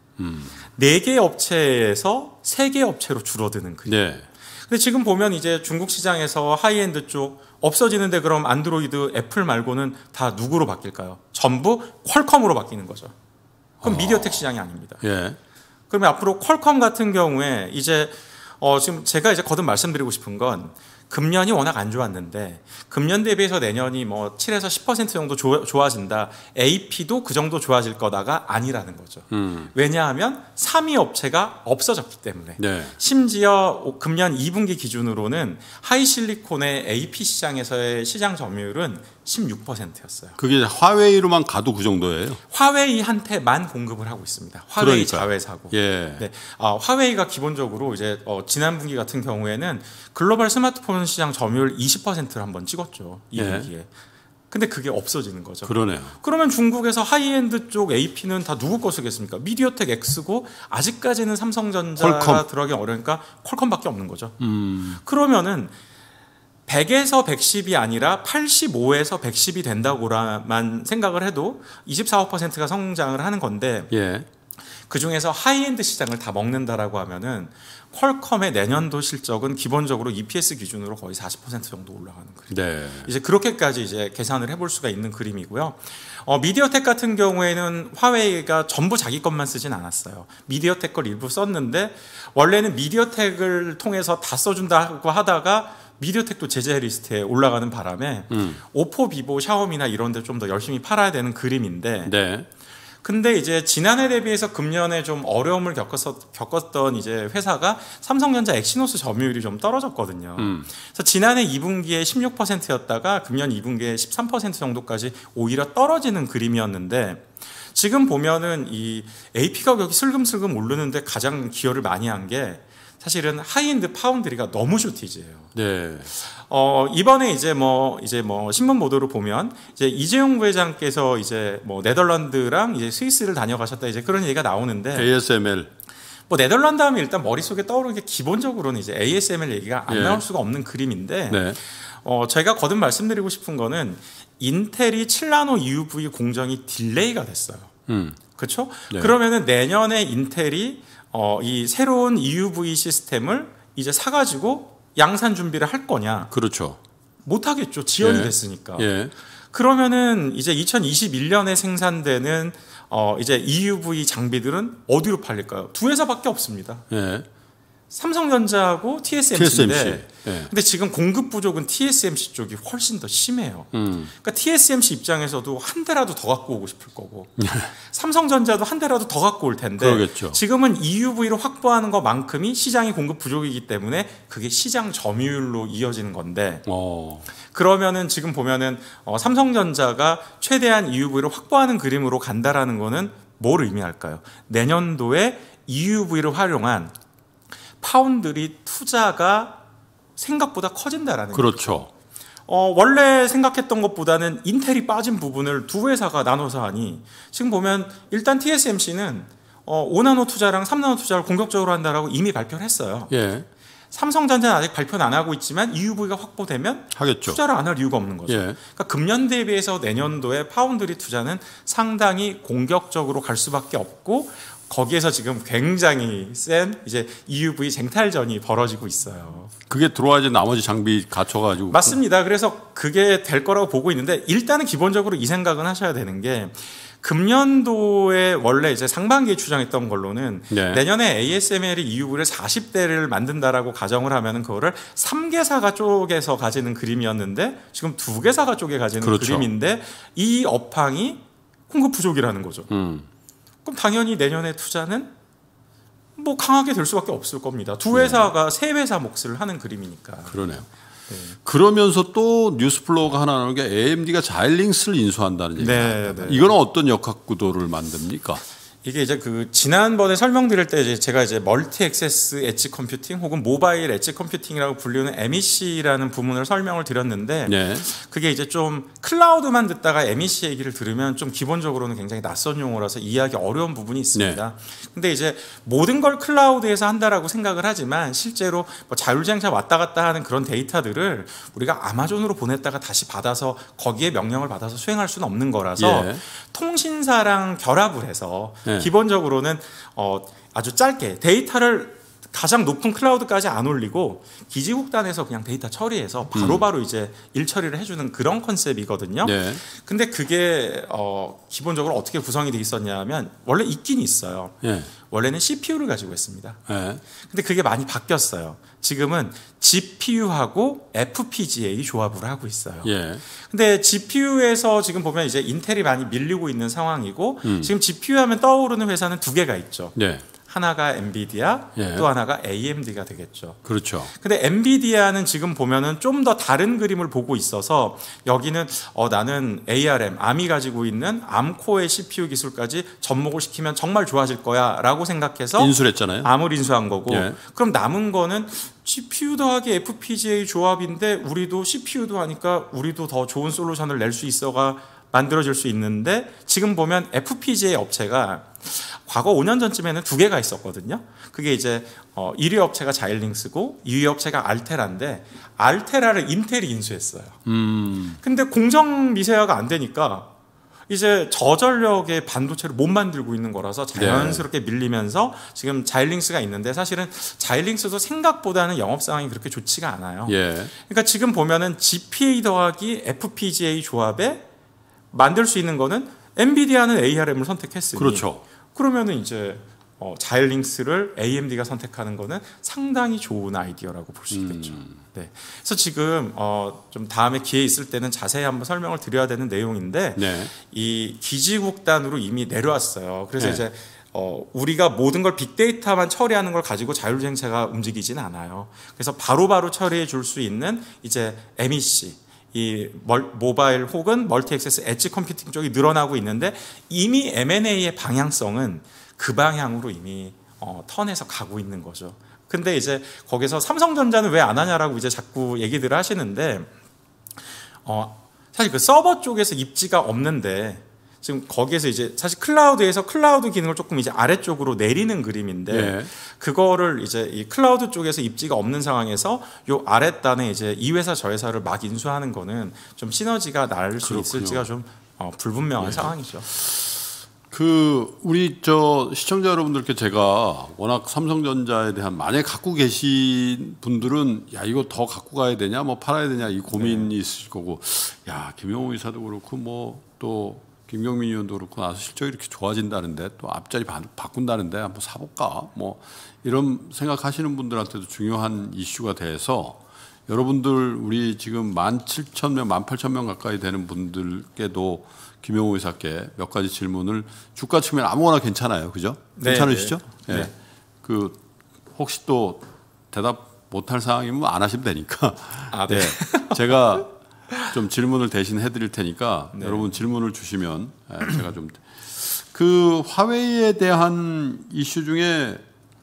4개 업체에서 3개 업체로 줄어드는 그림. 네. 근데 지금 보면 이제 중국 시장에서 하이엔드 쪽 없어지는데 그럼 안드로이드, 애플 말고는 다 누구로 바뀔까요? 전부 퀄컴으로 바뀌는 거죠. 그럼 미디어텍 시장이 아닙니다. 예. 그러면 앞으로 퀄컴 같은 경우에 이제 지금 제가 이제 거듭 말씀드리고 싶은 건 금년이 워낙 안 좋았는데 금년 대비해서 내년이 뭐 7에서 10% 정도 좋아진다. AP도 그 정도 좋아질 거다가 아니라는 거죠. 왜냐하면 3위 업체가 없어졌기 때문에. 네. 심지어 금년 2분기 기준으로는 하이실리콘의 AP 시장에서의 시장 점유율은 16%였어요. 그게 화웨이로만 가도 그 정도예요. 화웨이한테만 공급을 하고 있습니다. 화웨이 그러니까. 자회사고. 예. 네. 화웨이가 기본적으로 이제 지난 분기 같은 경우에는 글로벌 스마트폰 시장 점유율 20%를 한번 찍었죠. 이 분기에. 근데 그게 없어지는 거죠. 그러네요. 그러면 중국에서 하이엔드 쪽 AP는 다 누구 거 쓰겠습니까? 미디어텍 X고 아직까지는 삼성전자가 퀄컴. 들어가기 어려우니까 퀄컴밖에 없는 거죠. 그러면은 100에서 110이 아니라 85에서 110이 된다고만 생각을 해도 24%가 성장을 하는 건데 예. 그중에서 하이엔드 시장을 다 먹는다라고 하면은 퀄컴의 내년도 실적은 기본적으로 EPS 기준으로 거의 40% 정도 올라가는 그림. 네. 이제 그렇게까지 이제 계산을 해볼 수가 있는 그림이고요. 미디어텍 같은 경우에는 화웨이가 전부 자기 것만 쓰진 않았어요. 미디어텍 걸 일부 썼는데 원래는 미디어텍을 통해서 다 써준다고 하다가 미디어텍도 제재 리스트에 올라가는 바람에 오포, 비보, 샤오미나 이런 데 좀 더 열심히 팔아야 되는 그림인데 네. 근데 이제 지난해 대비해서 금년에 좀 어려움을 겪었던 이제 회사가 삼성전자 엑시노스 점유율이 좀 떨어졌거든요. 그래서 지난해 2분기에 16%였다가 금년 2분기에 13% 정도까지 오히려 떨어지는 그림이었는데 지금 보면은 이 AP 가격이 슬금슬금 오르는데 가장 기여를 많이 한 게 사실은 하이엔드 파운드리가 너무 쇼티지예요. 네. 이번에 이제 뭐 신문 보도를 보면 이제 이재용 부회장께서 이제 뭐 네덜란드랑 이제 스위스를 다녀가셨다 이제 그런 얘기가 나오는데 ASML. 뭐 네덜란드 하면 일단 머릿속에 떠오르는 게 기본적으로는 이제 ASML 얘기가 안 예. 나올 수가 없는 그림인데 네. 제가 거듭 말씀드리고 싶은 거는 인텔이 7나노 EUV 공정이 딜레이가 됐어요. 그렇죠? 네. 그러면은 내년에 인텔이 이 새로운 EUV 시스템을 이제 사가지고 양산 준비를 할 거냐? 그렇죠. 못 하겠죠. 지연이 예. 됐으니까. 예. 그러면은 이제 2021년에 생산되는 이제 EUV 장비들은 어디로 팔릴까요? 두 회사밖에 없습니다. 예. 삼성전자하고 TSMC인데 TSMC. 예. 근데 지금 공급 부족은 TSMC 쪽이 훨씬 더 심해요. 그러니까 TSMC 입장에서도 한 대라도 더 갖고 오고 싶을 거고 삼성전자도 한 대라도 더 갖고 올 텐데 그러겠죠. 지금은 EUV를 확보하는 것만큼이 시장이 공급 부족이기 때문에 그게 시장 점유율로 이어지는 건데 그러면은 지금 보면은 삼성전자가 최대한 EUV를 확보하는 그림으로 간다라는 거는 뭘 의미할까요? 내년도에 EUV를 활용한 파운드리 투자가 생각보다 커진다라는 그렇죠. 원래 생각했던 것보다는 인텔이 빠진 부분을 두 회사가 나눠서 하니 지금 보면 일단 TSMC는 5나노 투자랑 3나노 투자를 공격적으로 한다라고 이미 발표를 했어요. 예. 삼성전자는 아직 발표는 안 하고 있지만 EUV가 확보되면 하겠죠. 투자를 안 할 이유가 없는 거죠. 예. 그러니까 금년 대비해서 내년도에 파운드리 투자는 상당히 공격적으로 갈 수밖에 없고 거기에서 지금 굉장히 센 이제 EUV 쟁탈전이 벌어지고 있어요. 그게 들어와야지 나머지 장비 갖춰가지고. 맞습니다. 그래서 그게 될 거라고 보고 있는데 일단은 기본적으로 이 생각은 하셔야 되는 게 금년도에 원래 이제 상반기에 추정했던 걸로는 네. 내년에 ASML이 EUV를 40대를 만든다라고 가정을 하면은 그거를 3개사가 쪽에서 가지는 그림이었는데 지금 2개사가 쪽에 가지는 그렇죠. 그림인데 이 업황이 공급 부족이라는 거죠. 그럼 당연히 내년에 투자는 뭐 강하게 될 수밖에 없을 겁니다. 두 회사가 세 회사 몫을 하는 그림이니까. 그러네요. 그러면서 또 뉴스플로우가 하나 나오는 게 AMD가 자일링스를 인수한다는 얘기입니다. 네. 이거는 어떤 역학 구도를 만듭니까? 이게 이제 그 지난번에 설명드릴 때 이제 제가 이제 멀티 액세스 엣지 컴퓨팅 혹은 모바일 엣지 컴퓨팅이라고 불리는 MEC라는 부문을 설명을 드렸는데 네. 그게 이제 좀 클라우드만 듣다가 MEC 얘기를 들으면 좀 기본적으로는 굉장히 낯선 용어라서 이해하기 어려운 부분이 있습니다. 네. 근데 이제 모든 걸 클라우드에서 한다라고 생각을 하지만 실제로 뭐 자율주행차 왔다 갔다 하는 그런 데이터들을 우리가 아마존으로 보냈다가 다시 받아서 거기에 명령을 받아서 수행할 수는 없는 거라서 예. 통신사랑 결합을 해서 네. 기본적으로는 아주 짧게 데이터를 가장 높은 클라우드까지 안 올리고 기지국단에서 그냥 데이터 처리해서 바로바로 이제 일 처리를 해주는 그런 컨셉이거든요. 네. 근데 그게 기본적으로 어떻게 구성이 돼 있었냐면 원래 있긴 있어요. 네. 원래는 CPU를 가지고 있습니다. 네. 근데 그게 많이 바뀌었어요. 지금은 GPU하고 FPGA 조합을 하고 있어요. 예. 근데 GPU에서 지금 보면 이제 인텔이 많이 밀리고 있는 상황이고 지금 GPU 하면 떠오르는 회사는 2개가 있죠. 네. 하나가 엔비디아, 예. 또 하나가 AMD가 되겠죠. 그렇죠. 근데 엔비디아는 지금 보면은 좀 더 다른 그림을 보고 있어서 여기는 나는 ARM, ARM이 가지고 있는 암코어의 CPU 기술까지 접목을 시키면 정말 좋아질 거야라고 생각해서 인수를 했잖아요. 암을 인수한 거고 예. 그럼 남은 거는 CPU 더하기 FPGA 조합인데 우리도 CPU도 하니까 우리도 더 좋은 솔루션을 낼 수 있어가 만들어질 수 있는데 지금 보면 FPGA 업체가 과거 5년 전쯤에는 2개가 있었거든요. 그게 이제 1위 업체가 자일링스고 2위 업체가 알테라인데 알테라를 인텔이 인수했어요. 근데 공정 미세화가 안 되니까 이제 저전력의 반도체를 못 만들고 있는 거라서 자연스럽게 밀리면서 지금 자일링스가 있는데 사실은 자일링스도 생각보다는 영업 상황이 그렇게 좋지가 않아요. 예. 그러니까 지금 보면은 GPA 더하기 FPGA 조합에 만들 수 있는 거는 엔비디아는 ARM을 선택했으니 그렇죠. 그러면은 이제 자일링스를 AMD가 선택하는 거는 상당히 좋은 아이디어라고 볼 수 있겠죠. 네. 그래서 지금 좀 다음에 기회 있을 때는 자세히 한번 설명을 드려야 되는 내용인데 네. 이 기지국단으로 이미 내려왔어요. 그래서 네. 이제 우리가 모든 걸 빅데이터만 처리하는 걸 가지고 자율주행차가 움직이지는 않아요. 그래서 바로바로 처리해 줄 수 있는 이제 MEC 이 모바일 혹은 멀티 액세스 엣지 컴퓨팅 쪽이 늘어나고 있는데 이미 M&A의 방향성은 그 방향으로 이미 턴해서 가고 있는 거죠. 근데 이제 거기서 삼성전자는 왜 안 하냐라고 이제 자꾸 얘기들을 하시는데 사실 그 서버 쪽에서 입지가 없는데 지금 거기에서 이제 사실 클라우드에서 클라우드 기능을 조금 이제 아래쪽으로 내리는 그림인데 예. 그거를 이제 이 클라우드 쪽에서 입지가 없는 상황에서 요 아랫단에 이제 이 회사 저 회사를 막 인수하는 거는 좀 시너지가 날 수 있을지가 좀 불분명한 상황이죠. 우리 시청자 여러분들께 제가 워낙 삼성전자에 대한 만약 갖고 계신 분들은 야 이거 더 갖고 가야 되냐 뭐 팔아야 되냐 이 고민이 있으실 거고 야 김영호 이사도 그렇고 뭐 또 김경민 의원도 그렇고 나서 실적이 이렇게 좋아진다는데 또 앞자리 바꾼다는데 한번 사볼까 뭐 이런 생각하시는 분들한테도 중요한 이슈가 돼서 여러분들 우리 지금 17,000명, 18,000명 가까이 되는 분들께도 김영호 이사께 몇 가지 질문을 주가 측면 아무거나 괜찮아요, 그죠? 네, 괜찮으시죠? 네. 네. 혹시 또 대답 못할 상황이면 안 하시면 되니까. 네. 네. 제가 좀 질문을 대신 해드릴 테니까 네. 여러분 질문을 주시면 제가 좀 화웨이에 대한 이슈 중에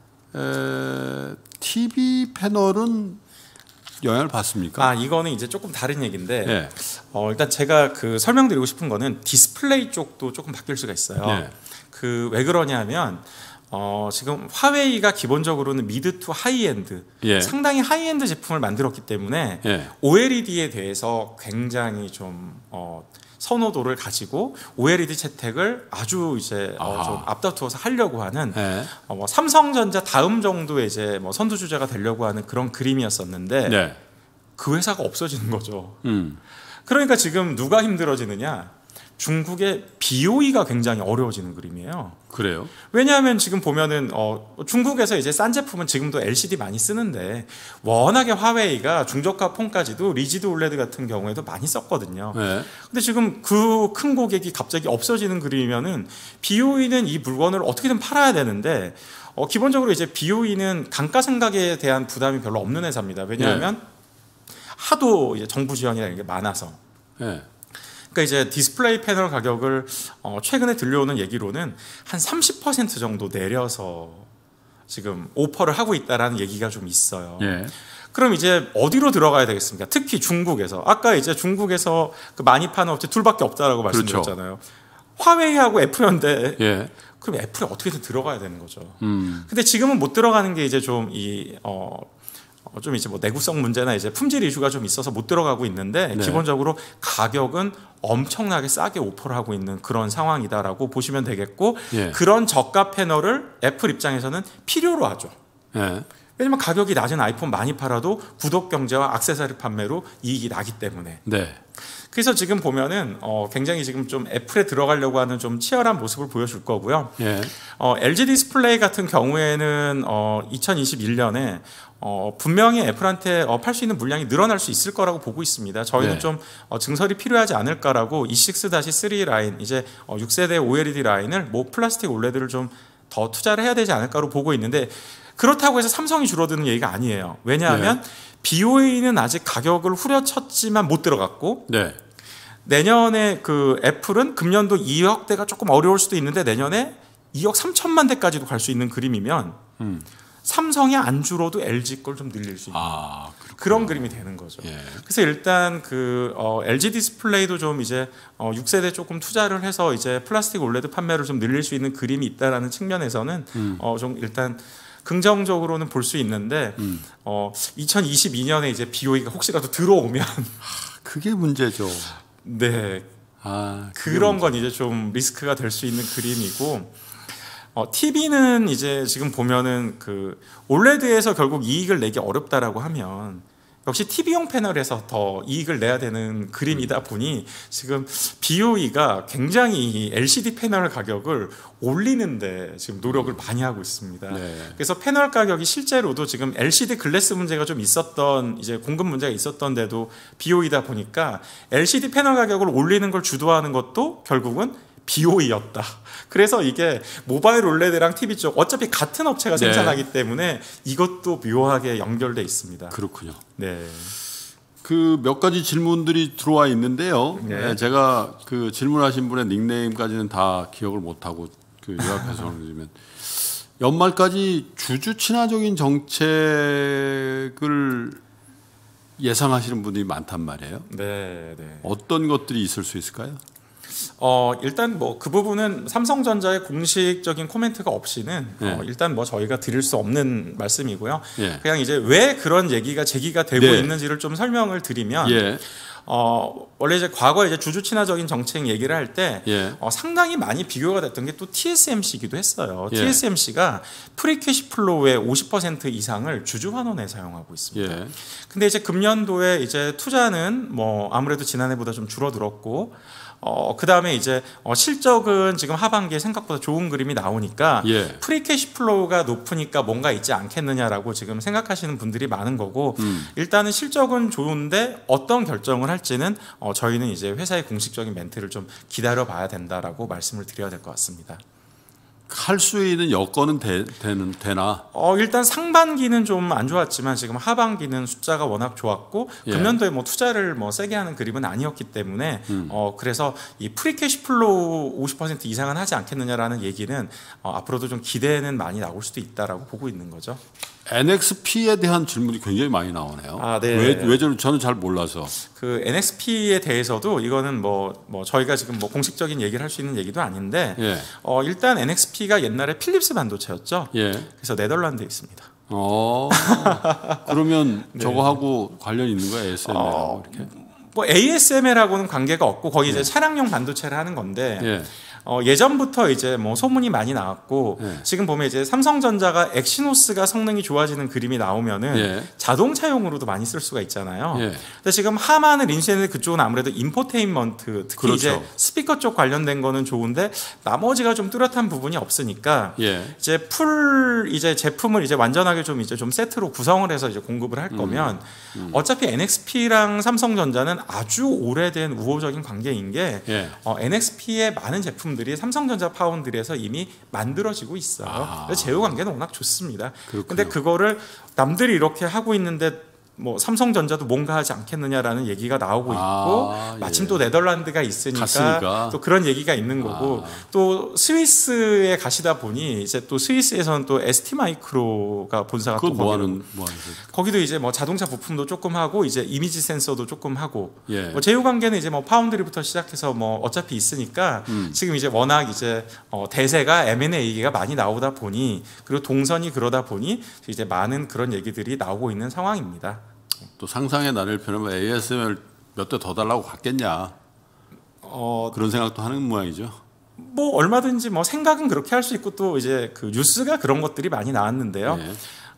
TV 패널은 영향을 받습니까? 이거는 이제 조금 다른 얘기인데 네. 일단 제가 설명드리고 싶은 거는 디스플레이 쪽도 조금 바뀔 수가 있어요. 네. 왜 그러냐면 지금 화웨이가 기본적으로는 미드 투 하이엔드 예. 상당히 하이엔드 제품을 만들었기 때문에 예. OLED에 대해서 굉장히 좀 선호도를 가지고 OLED 채택을 아주 이제 좀 앞다투어서 하려고 하는 네. 삼성전자 다음 정도의 이제 선두주자가 되려고 하는 그런 그림이었었는데 네. 그 회사가 없어지는 거죠. 그러니까 지금 누가 힘들어지느냐? 중국의 BOE가 굉장히 어려워지는 그림이에요. 그래요? 왜냐하면 지금 보면은 중국에서 이제 싼 제품은 지금도 LCD 많이 쓰는데 워낙에 화웨이가 중저가 폰까지도 리지드 올레드 같은 경우에도 많이 썼거든요. 네. 근데 지금 그 큰 고객이 갑자기 없어지는 그림이면은 BOE는 이 물건을 어떻게든 팔아야 되는데 기본적으로 이제 BOE는 감가상각에 대한 부담이 별로 없는 회사입니다. 왜냐하면 하도 이제 정부 지원이나 이런 게 많아서. 네. 그러니까 이제 디스플레이 패널 가격을 최근에 들려오는 얘기로는 한 30% 정도 내려서 지금 오퍼를 하고 있다라는 얘기가 좀 있어요. 예. 그럼 이제 어디로 들어가야 되겠습니까? 특히 중국에서. 아까 이제 중국에서 그 많이 파는 업체 둘밖에 없다라고 말씀드렸잖아요. 그렇죠. 화웨이하고 애플인데 예. 그럼 애플에 어떻게든 들어가야 되는 거죠. 근데 지금은 못 들어가는 게 이제 좀 좀 이제 뭐 내구성 문제나 이제 품질 이슈가 좀 있어서 못 들어가고 있는데 네. 기본적으로 가격은 엄청나게 싸게 오퍼를 하고 있는 그런 상황이다라고 보시면 되겠고 예. 그런 저가 패널을 애플 입장에서는 필요로 하죠. 예. 왜냐면 가격이 낮은 아이폰 많이 팔아도 구독 경제와 액세서리 판매로 이익이 나기 때문에. 네. 그래서 지금 보면은 굉장히 지금 좀 애플에 들어가려고 하는 좀 치열한 모습을 보여줄 거고요. 예. LG 디스플레이 같은 경우에는 2021년에 분명히 애플한테 팔 수 있는 물량이 늘어날 수 있을 거라고 보고 있습니다. 저희는 네. 좀 증설이 필요하지 않을까라고 E6-3 라인 이제 6세대 OLED 라인을 뭐 플라스틱 올레드를 좀 더 투자를 해야 되지 않을까로 보고 있는데 그렇다고 해서 삼성이 줄어드는 얘기가 아니에요. 왜냐하면 네. BOE는 아직 가격을 후려쳤지만 못 들어갔고 네. 내년에 그 애플은 금년도 2억대가 조금 어려울 수도 있는데 내년에 2억 3천만 대까지도 갈 수 있는 그림이면 삼성이 안 줄어도 LG 걸 좀 늘릴 수 있는 그런 그림이 되는 거죠. 예. 그래서 일단 그 LG 디스플레이도 좀 이제 6세대 조금 투자를 해서 이제 플라스틱 올레드 판매를 좀 늘릴 수 있는 그림이 있다라는 측면에서는 좀 일단 긍정적으로는 볼 수 있는데 2022년에 이제 BOE가 혹시라도 들어오면 그게 문제죠. 네. 그런 건 이제 좀 리스크가 될 수 있는 그림이고 TV는 이제 지금 보면은 그 올레드에서 결국 이익을 내기 어렵다라고 하면 역시 TV용 패널에서 더 이익을 내야 되는 그림이다 보니 지금 BOE가 굉장히 LCD 패널 가격을 올리는데 지금 노력을 많이 하고 있습니다. 네. 그래서 패널 가격이 실제로도 지금 LCD 글래스 문제가 좀 있었던 이제 공급 문제가 있었던데도 BOE다 보니까 LCD 패널 가격을 올리는 걸 주도하는 것도 결국은 BOE였다. 그래서 이게 모바일 올레드랑 TV 쪽 어차피 같은 업체가 생산하기 때문에 이것도 묘하게 연결돼 있습니다. 그렇군요. 네. 그 몇 가지 질문들이 들어와 있는데요. 네. 제가 그 질문하신 분의 닉네임까지는 다 기억을 못 하고 그 요약해서 드리면 연말까지 주주 친화적인 정책을 예상하시는 분들이 많단 말이에요. 네, 네. 어떤 것들이 있을 수 있을까요? 일단 뭐 그 부분은 삼성전자의 공식적인 코멘트가 없이는 일단 뭐 저희가 드릴 수 없는 말씀이고요. 예. 그냥 이제 왜 그런 얘기가 제기가 되고 네. 있는지를 좀 설명을 드리면 예. 원래 이제 과거에 이제 주주 친화적인 정책 얘기를 할 때 예. 상당히 많이 비교가 됐던 게 또 TSMC이기도 했어요. 예. TSMC가 프리캐시플로우의 50% 이상을 주주 환원에 사용하고 있습니다. 예. 근데 이제 금년도에 이제 투자는 뭐 아무래도 지난해보다 좀 줄어들었고 그 다음에 이제 실적은 지금 하반기에 생각보다 좋은 그림이 나오니까 예. 프리캐시플로우가 높으니까 뭔가 있지 않겠느냐라고 지금 생각하시는 분들이 많은 거고 일단은 실적은 좋은데 어떤 결정을 할지는 저희는 이제 회사의 공식적인 멘트를 좀 기다려봐야 된다라고 말씀을 드려야 될 것 같습니다. 할 수 있는 여건은 되나? 일단 상반기는 좀 안 좋았지만 지금 하반기는 숫자가 워낙 좋았고 예. 금년도에 뭐 투자를 뭐 세게 하는 그림은 아니었기 때문에 그래서 이 프리캐시플로우 50% 이상은 하지 않겠느냐라는 얘기는 앞으로도 좀 기대는 많이 나올 수도 있다라고 보고 있는 거죠. NXP에 대한 질문이 굉장히 많이 나오네요. 네. 왜 저는 잘 몰라서. 그 NXP에 대해서도 이거는 뭐 저희가 지금 뭐 공식적인 얘기를 할 수 있는 얘기도 아닌데 예. 일단 NXP가 옛날에 필립스 반도체였죠. 예. 그래서 네덜란드에 있습니다. 그러면 네. 저거하고 관련 있는 거야 ASML하고 이렇게? 뭐 ASML하고는 관계가 없고 거기 이제 차량용 반도체를 하는 건데 예. 예전부터 이제 뭐 소문이 많이 나왔고 예. 지금 보면 이제 삼성전자가 엑시노스가 성능이 좋아지는 그림이 나오면은 예. 자동차용으로도 많이 쓸 수가 있잖아요. 예. 근데 지금 하만을 인수했는데 그쪽은 아무래도 인포테인먼트 특히 그렇죠. 이제 스피커 쪽 관련된 거는 좋은데 나머지가 좀 뚜렷한 부분이 없으니까 예. 이제 풀 이제 제품을 이제 완전하게 좀 이제 좀 세트로 구성을 해서 이제 공급을 할 거면 어차피 NXP랑 삼성전자는 아주 오래된 우호적인 관계인 게 예. NXP의 많은 제품들이 삼성전자 파운드리에서 이미 만들어지고 있어요. 그래서 제휴 관계는 워낙 좋습니다. 그런데 그거를 남들이 이렇게 하고 있는데 뭐 삼성전자도 뭔가 하지 않겠느냐라는 얘기가 나오고 있고 마침 예. 또 네덜란드가 있으니까 또 그런 얘기가 있는 거고 또 스위스에 가시다 보니 이제 또 스위스에서는 또 ST 마이크로가 본사가 또 뭐하는 거기도 이제 뭐 자동차 부품도 조금 하고 이제 이미지 센서도 조금 하고 예. 뭐 제휴 관계는 이제 뭐 파운드리부터 시작해서 뭐 어차피 있으니까 지금 이제 워낙 이제 대세가 M&A가 많이 나오다 보니 그리고 동선이 그러다 보니 이제 많은 그런 얘기들이 나오고 있는 상황입니다. 또 상상의 나를 펴면 ASML 몇 대 더 달라고 갔겠냐 그런 생각도 하는 모양이죠. 뭐 얼마든지 뭐 생각은 그렇게 할 수 있고 또 이제 그 뉴스가 그런 것들이 많이 나왔는데요. 네.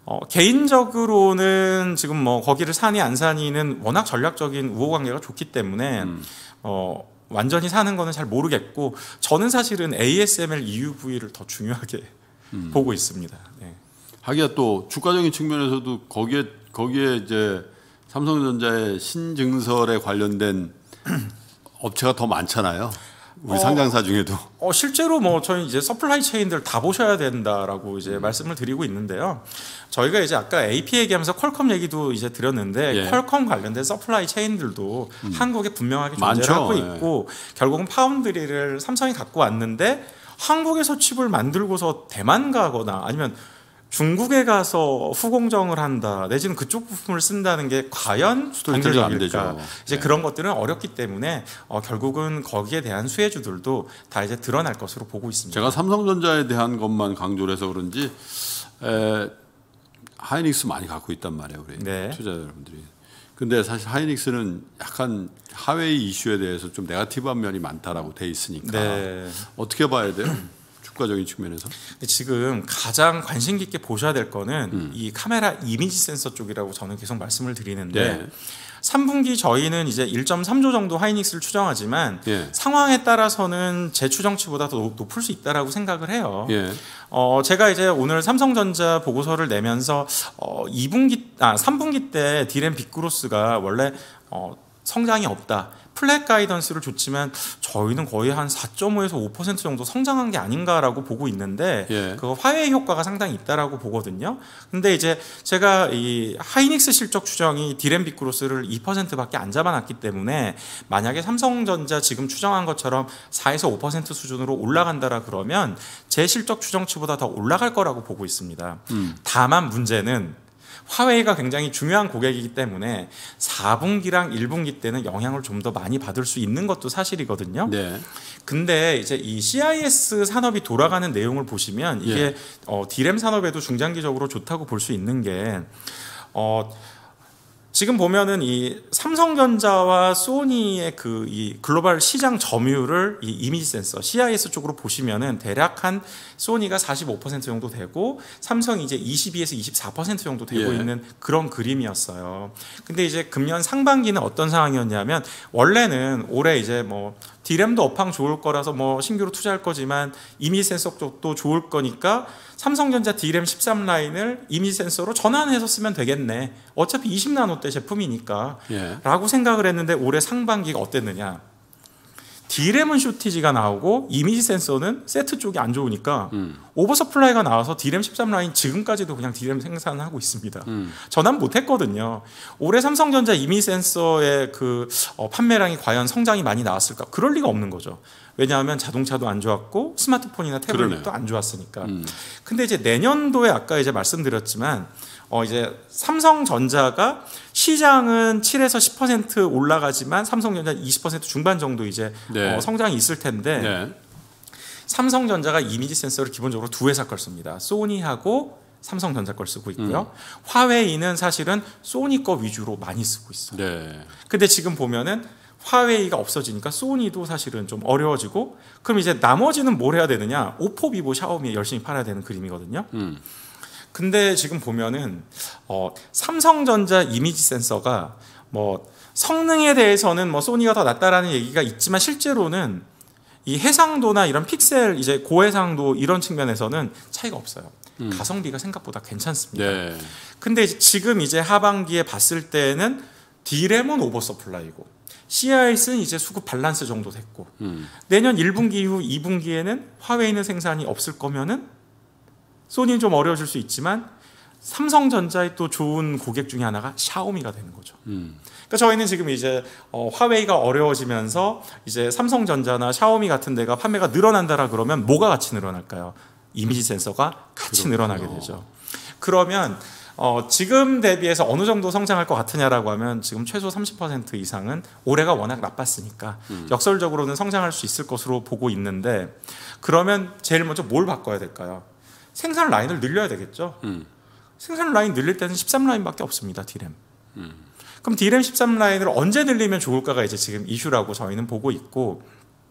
개인적으로는 지금 뭐 거기를 사니 안 사니는 워낙 전략적인 우호 관계가 좋기 때문에 완전히 사는 거는 잘 모르겠고 저는 사실은 ASML EUV를 더 중요하게 보고 있습니다. 네. 하기야 또 주가적인 측면에서도 거기에 이제 삼성전자의 신증설에 관련된 업체가 더 많잖아요. 우리 상장사 중에도. 실제로 뭐 저희 이제 서플라이 체인들 다 보셔야 된다라고 이제 말씀을 드리고 있는데요. 저희가 이제 아까 AP 얘기하면서 퀄컴 얘기도 이제 드렸는데 예. 퀄컴 관련된 서플라이 체인들도 한국에 분명하게 존재를 하고 있고 결국은 파운드리를 삼성이 갖고 왔는데 한국에서 칩을 만들고서 대만 가거나 아니면 중국에 가서 후공정을 한다 내지는 그쪽 부품을 쓴다는 게 과연 단계적일까 이제 네. 그런 것들은 어렵기 때문에 결국은 거기에 대한 수혜주들도 다 이제 드러날 것으로 보고 있습니다. 제가 삼성전자에 대한 것만 강조를 해서 그런지 하이닉스 많이 갖고 있단 말이에요, 우리 네. 투자자 여러분들이. 근데 사실 하이닉스는 약간 하웨이 이슈에 대해서 좀 네거티브한 면이 많다라고 돼 있으니까 네. 어떻게 봐야 돼요? 주가적인 측면에서 지금 가장 관심 깊게 보셔야 될 거는 이 카메라 이미지 센서 쪽이라고 저는 계속 말씀을 드리는데 네. 3분기 저희는 이제 1.3조 정도 하이닉스를 추정하지만 예. 상황에 따라서는 제 추정치보다 더 높을 수 있다라고 생각을 해요. 예. 제가 이제 오늘 삼성전자 보고서를 내면서 3분기 때 디램 빅그로스가 원래 성장이 없다. 플랫 가이던스를 줬지만 저희는 거의 한 4.5에서 5% 정도 성장한 게 아닌가라고 보고 있는데 예. 그 화해 효과가 상당히 있다라고 보거든요. 근데 이제 제가 이 하이닉스 실적 추정이 디램 빅그로스를 2%밖에 안 잡아놨기 때문에 만약에 삼성전자 지금 추정한 것처럼 4에서 5% 수준으로 올라간다라 그러면 제 실적 추정치보다 더 올라갈 거라고 보고 있습니다. 다만 문제는 화웨이가 굉장히 중요한 고객이기 때문에 4분기랑 1분기 때는 영향을 좀 더 많이 받을 수 있는 것도 사실이거든요. 네. 근데 이제 이 CIS 산업이 돌아가는 내용을 보시면 이게 예. 디램 산업에도 중장기적으로 좋다고 볼 수 있는 게 지금 보면은 이 삼성전자와 소니의 그 이 글로벌 시장 점유율을 이 이미지 센서 CIS 쪽으로 보시면은 대략 한 소니가 45% 정도 되고 삼성이 이제 22에서 24% 정도 되고 예. 있는 그런 그림이었어요. 근데 이제 금년 상반기는 어떤 상황이었냐면 원래는 올해 이제 뭐 디램도 업황 좋을 거라서 뭐 신규로 투자할 거지만 이미지 센서 쪽도 좋을 거니까 삼성전자 디램 13라인을 이미지 센서로 전환해서 쓰면 되겠네. 어차피 20나노대 제품이니까 예. 라고 생각을 했는데 올해 상반기가 어땠느냐. 디램은 쇼티지가 나오고 이미지 센서는 세트 쪽이 안 좋으니까 오버서플라이가 나와서 디램 13라인 지금까지도 그냥 디램 생산을 하고 있습니다. 전환 못했거든요. 올해 삼성전자 이미지 센서의 그 판매량이 과연 성장이 많이 나왔을까? 그럴 리가 없는 거죠. 왜냐하면 자동차도 안 좋았고 스마트폰이나 태블릿도 안 좋았으니까. 근데 이제 내년도에 아까 이제 말씀드렸지만 이제 삼성전자가 시장은 7에서 10% 올라가지만 삼성전자 20% 중반 정도 이제 네. 성장이 있을 텐데 네. 삼성전자가 이미지 센서를 기본적으로 두 회사 걸 씁니다. 소니하고 삼성전자 걸 쓰고 있고요. 화웨이는 사실은 소니 거 위주로 많이 쓰고 있어요. 네. 근데 지금 보면은 화웨이가 없어지니까 소니도 사실은 좀 어려워지고, 그럼 이제 나머지는 뭘 해야 되느냐? 오포, 비보, 샤오미 열심히 팔아야 되는 그림이거든요. 근데 지금 보면은 삼성전자 이미지 센서가 뭐 성능에 대해서는 뭐 소니가 더 낫다라는 얘기가 있지만, 실제로는 이 해상도나 이런 픽셀, 이제 고해상도 이런 측면에서는 차이가 없어요. 가성비가 생각보다 괜찮습니다. 네. 근데 지금 이제 하반기에 봤을 때는 D램은 오버서플라이고 CIS는 이제 수급 밸런스 정도 됐고, 내년 1분기 이후 2분기에는 화웨이는 생산이 없을 거면은 소니는 좀 어려워질 수 있지만, 삼성전자의 또 좋은 고객 중에 하나가 샤오미가 되는 거죠. 그러니까 저희는 지금 이제 화웨이가 어려워지면서 이제 삼성전자나 샤오미 같은 데가 판매가 늘어난다라 그러면 뭐가 같이 늘어날까요? 이미지 센서가 같이 늘어나게 되죠. 그러면 지금 대비해서 어느 정도 성장할 것 같으냐라고 하면, 지금 최소 30% 이상은 올해가 워낙 나빴으니까 역설적으로는 성장할 수 있을 것으로 보고 있는데, 그러면 제일 먼저 뭘 바꿔야 될까요? 생산 라인을 늘려야 되겠죠. 생산 라인 늘릴 때는 13라인밖에 없습니다. D램. 그럼 D램 13라인을 언제 늘리면 좋을까가 이제 지금 이슈라고 저희는 보고 있고,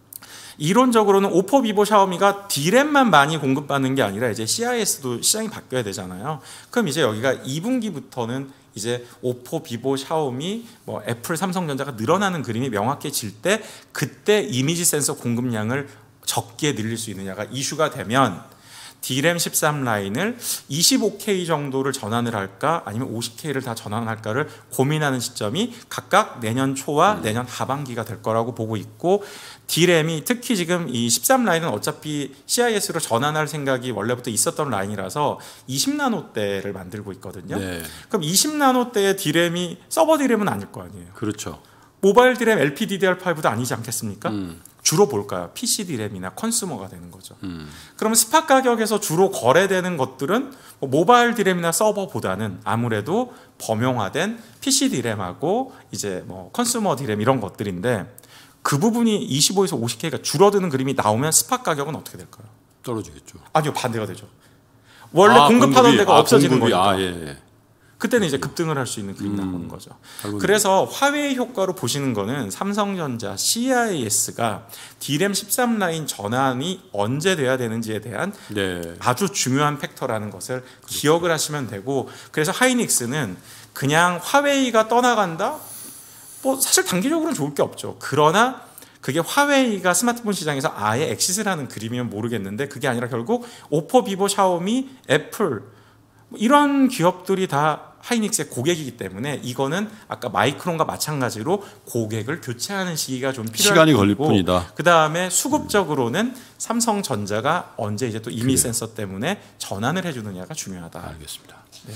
이론적으로는 오포, 비보, 샤오미가 D램만 많이 공급받는 게 아니라 이제 CIS도 시장이 바뀌어야 되잖아요. 그럼 이제 여기가 2분기부터는 이제 오포, 비보, 샤오미, 뭐 애플, 삼성전자가 늘어나는 그림이 명확해질 때, 그때 이미지 센서 공급량을 적게 늘릴 수 있느냐가 이슈가 되면, D램 13라인을 25K 정도를 전환을 할까 아니면 50K를 다 전환할까를 고민하는 시점이 각각 내년 초와 내년 하반기가 될 거라고 보고 있고, D램이 특히 지금 이 13라인은 어차피 CIS로 전환할 생각이 원래부터 있었던 라인이라서 20나노대를 만들고 있거든요. 네. 그럼 20나노대의 D램이 서버 D램은 아닐 거 아니에요. 그렇죠. 모바일 D램 LPDDR5도 아니지 않겠습니까? 주로 볼까요? PC D램이나 컨슈머가 되는 거죠. 그러면 스팟 가격에서 주로 거래되는 것들은 모바일 D램이나 서버보다는 아무래도 범용화된 PC D램하고 이제 뭐 컨슈머 D램 이런 것들인데, 그 부분이 25에서 50K가 줄어드는 그림이 나오면 스팟 가격은 어떻게 될까요? 떨어지겠죠. 아니요, 반대가 되죠. 원래 공급하던 데가 없어지는 공급이, 거니까. 예. 그때는 이제 급등을 할 수 있는 그림이 나오는 거죠. 그래서 화웨이 효과로 보시는 거는 삼성전자 CIS가 D램 13라인 전환이 언제 돼야 되는지에 대한 아주 중요한 팩터라는 것을 기억을 하시면 되고, 그래서 하이닉스는 그냥 화웨이가 떠나간다? 뭐 사실 단기적으로는 좋을 게 없죠. 그러나 그게 화웨이가 스마트폰 시장에서 아예 엑시스라는 그림이면 모르겠는데, 그게 아니라 결국 오포, 비보, 샤오미, 애플 이런 기업들이 다 하이닉스의 고객이기 때문에, 이거는 아까 마이크론과 마찬가지로 고객을 교체하는 시기가 좀 필요할 시간이 걸릴 뿐이다. 그 다음에 수급적으로는 삼성전자가 언제 이제 또 이미지 센서 때문에 전환을 해주느냐가 중요하다. 알겠습니다. 네.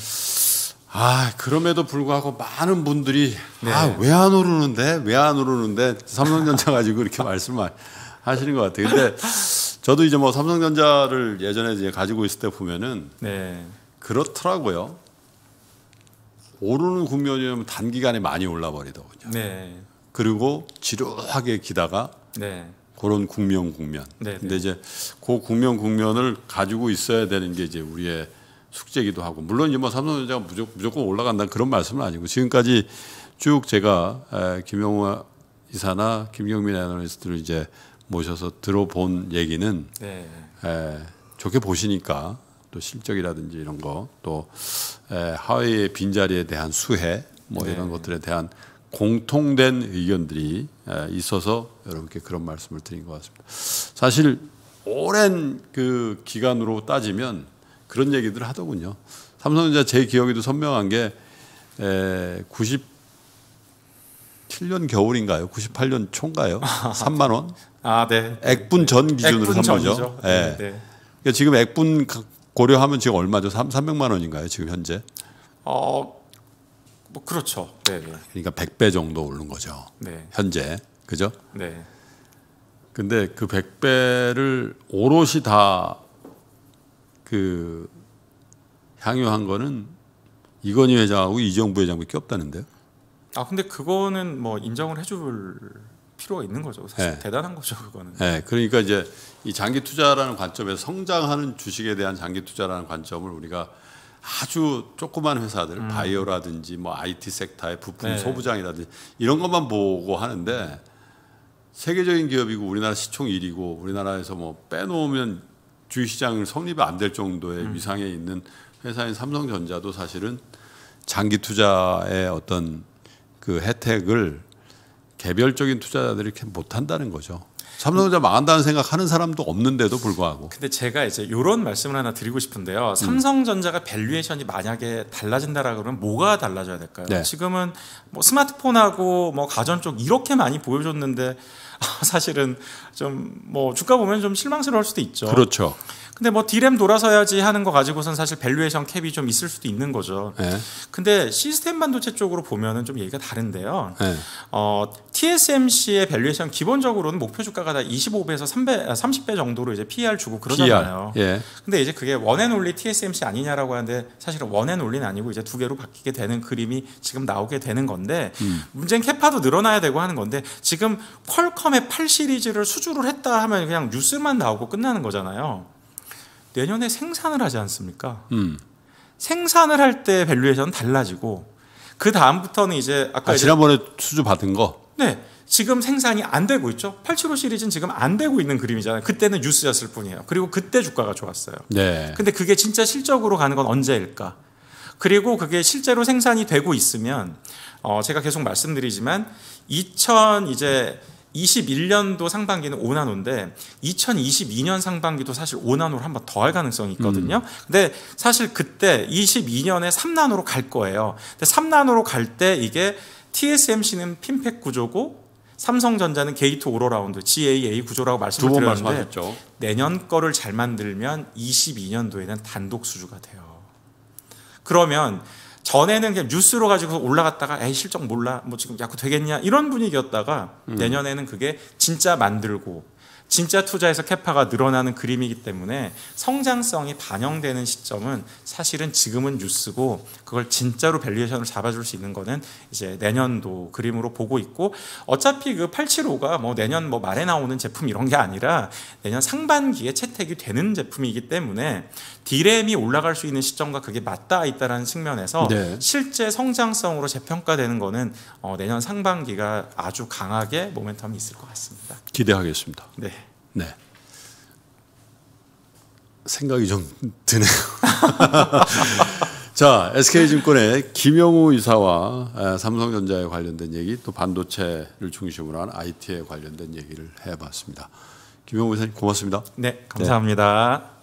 그럼에도 불구하고 많은 분들이 왜 안 오르는데 삼성전자 가지고 이렇게 말씀을 하시는 것 같아요. 근데 저도 이제 뭐 삼성전자를 예전에 이제 가지고 있을 때 보면은 그렇더라고요. 오르는 국면이면 단기간에 많이 올라 버리더군요. 그리고 지루하게 기다가 그런 국면. 근데 이제 그 국면을 가지고 있어야 되는 게 이제 우리의 숙제기도 하고, 물론 이제 뭐 삼성전자가 무조건 올라간다는 그런 말씀은 아니고, 지금까지 쭉 제가 김영우 이사나 김경민 애널리스트를 이제 모셔서 들어본 얘기는 좋게 보시니까 또 실적이라든지 이런 거, 또 하웨이의 빈자리에 대한 수혜 뭐 이런 것들에 대한 공통된 의견들이 있어서 여러분께 그런 말씀을 드린 것 같습니다. 사실 오랜 그 기간으로 따지면 그런 얘기들을 하더군요. 삼성전자 제 기억에도 선명한 게 97년 겨울인가요? 98년 초인가요? 3만 원? 액분 전 기준으로 산 거죠. 그러니까 지금 액분 고려하면 지금 얼마죠? 300만 원인가요? 지금 현재? 뭐 그렇죠. 그러니까 100배 정도 오른 거죠. 현재. 그죠? 근데 그 100배를 오롯이 다 그 향유한 거는 이건희 회장하고 이정부 회장밖에 없다는데요. 근데 그거는 뭐 인정을 해줄 필요가 있는 거죠. 사실 대단한 거죠, 그거는. 그러니까 이제 이 장기 투자라는 관점에서 성장하는 주식에 대한 장기 투자라는 관점을 우리가 아주 조그만 회사들, 바이오라든지 뭐 IT 섹터의 부품 소부장이라든지 이런 것만 보고 하는데 세계적인 기업이고 우리나라 시총 1위고 우리나라에서 뭐 빼놓으면 주식시장을 성립이 안 될 정도의 위상에 있는 회사인 삼성전자도 사실은 장기 투자의 어떤 그 혜택을 개별적인 투자자들이 이렇게 못한다는 거죠. 삼성전자 망한다는 생각하는 사람도 없는데도 불구하고. 근데 제가 이제 이런 말씀을 하나 드리고 싶은데요. 삼성전자가 밸류에이션이 만약에 달라진다라 그러면 뭐가 달라져야 될까요? 네. 지금은 뭐 스마트폰하고 뭐 가전 쪽 이렇게 많이 보여줬는데 사실은 좀 뭐 주가 보면 좀 실망스러울 수도 있죠. 그렇죠. 근데 뭐 디램 돌아서야지 하는 거 가지고선 사실 밸류에이션 캡이 좀 있을 수도 있는 거죠. 네. 근데 시스템 반도체 쪽으로 보면은 좀 얘기가 다른데요. 네. TSMC의 밸류에이션 기본적으로는 목표 주가가 다 25배에서 30배 정도로 이제 PER 주고 그러잖아요. 예. 근데 이제 그게 원앤올리 TSMC 아니냐라고 하는데 사실은 원앤올리는 아니고 이제 두 개로 바뀌게 되는 그림이 지금 나오게 되는 건데 문제는 캐파도 늘어나야 되고 하는 건데 지금 퀄컴의 8 시리즈를 수주를 했다 하면 그냥 뉴스만 나오고 끝나는 거잖아요. 내년에 생산을 하지 않습니까? 생산을 할 때 밸류에이션은 달라지고 그 다음부터는 이제 아까 지난번에 수주 받은 거. 네, 지금 생산이 안 되고 있죠. 875 시리즈는 지금 안 되고 있는 그림이잖아요. 그때는 뉴스였을 뿐이에요. 그리고 그때 주가가 좋았어요. 네. 근데 그게 진짜 실적으로 가는 건 언제일까? 그리고 그게 실제로 생산이 되고 있으면 제가 계속 말씀드리지만 21년도 상반기는 5나노인데 2022년 상반기도 사실 5나노를 한 번 더 할 가능성이 있거든요. 근데 사실 그때 22년에 3나노로 갈 거예요. 근데 3나노로 갈 때 이게 TSMC는 핀팩 구조고 삼성전자는 게이트 오로라운드 GAA 구조라고 말씀을 드렸는데 내년 거를 잘 만들면 22년도에는 단독 수주가 돼요. 그러면 전에는 그냥 뉴스로 가지고 올라갔다가 에이 실적 몰라 뭐 지금 야구 되겠냐 이런 분위기였다가 내년에는 그게 진짜 만들고 진짜 투자에서 캐파가 늘어나는 그림이기 때문에 성장성이 반영되는 시점은 사실은 지금은 뉴스고 그걸 진짜로 밸류에이션을 잡아줄 수 있는 거는 이제 내년도 그림으로 보고 있고 어차피 그 875가 뭐 내년 뭐 말에 나오는 제품 이런 게 아니라 내년 상반기에 채택이 되는 제품이기 때문에 디램이 올라갈 수 있는 시점과 그게 맞닿아 있다는 측면에서 네. 실제 성장성으로 재평가되는 거는 내년 상반기가 아주 강하게 모멘텀이 있을 것 같습니다. 기대하겠습니다. 네. 네. 생각이 좀 드네요. 자, SK증권의 김영우 이사와 삼성전자에 관련된 얘기 또 반도체를 중심으로 한 IT에 관련된 얘기를 해봤습니다. 김영우 이사님 고맙습니다. 네, 감사합니다. 네.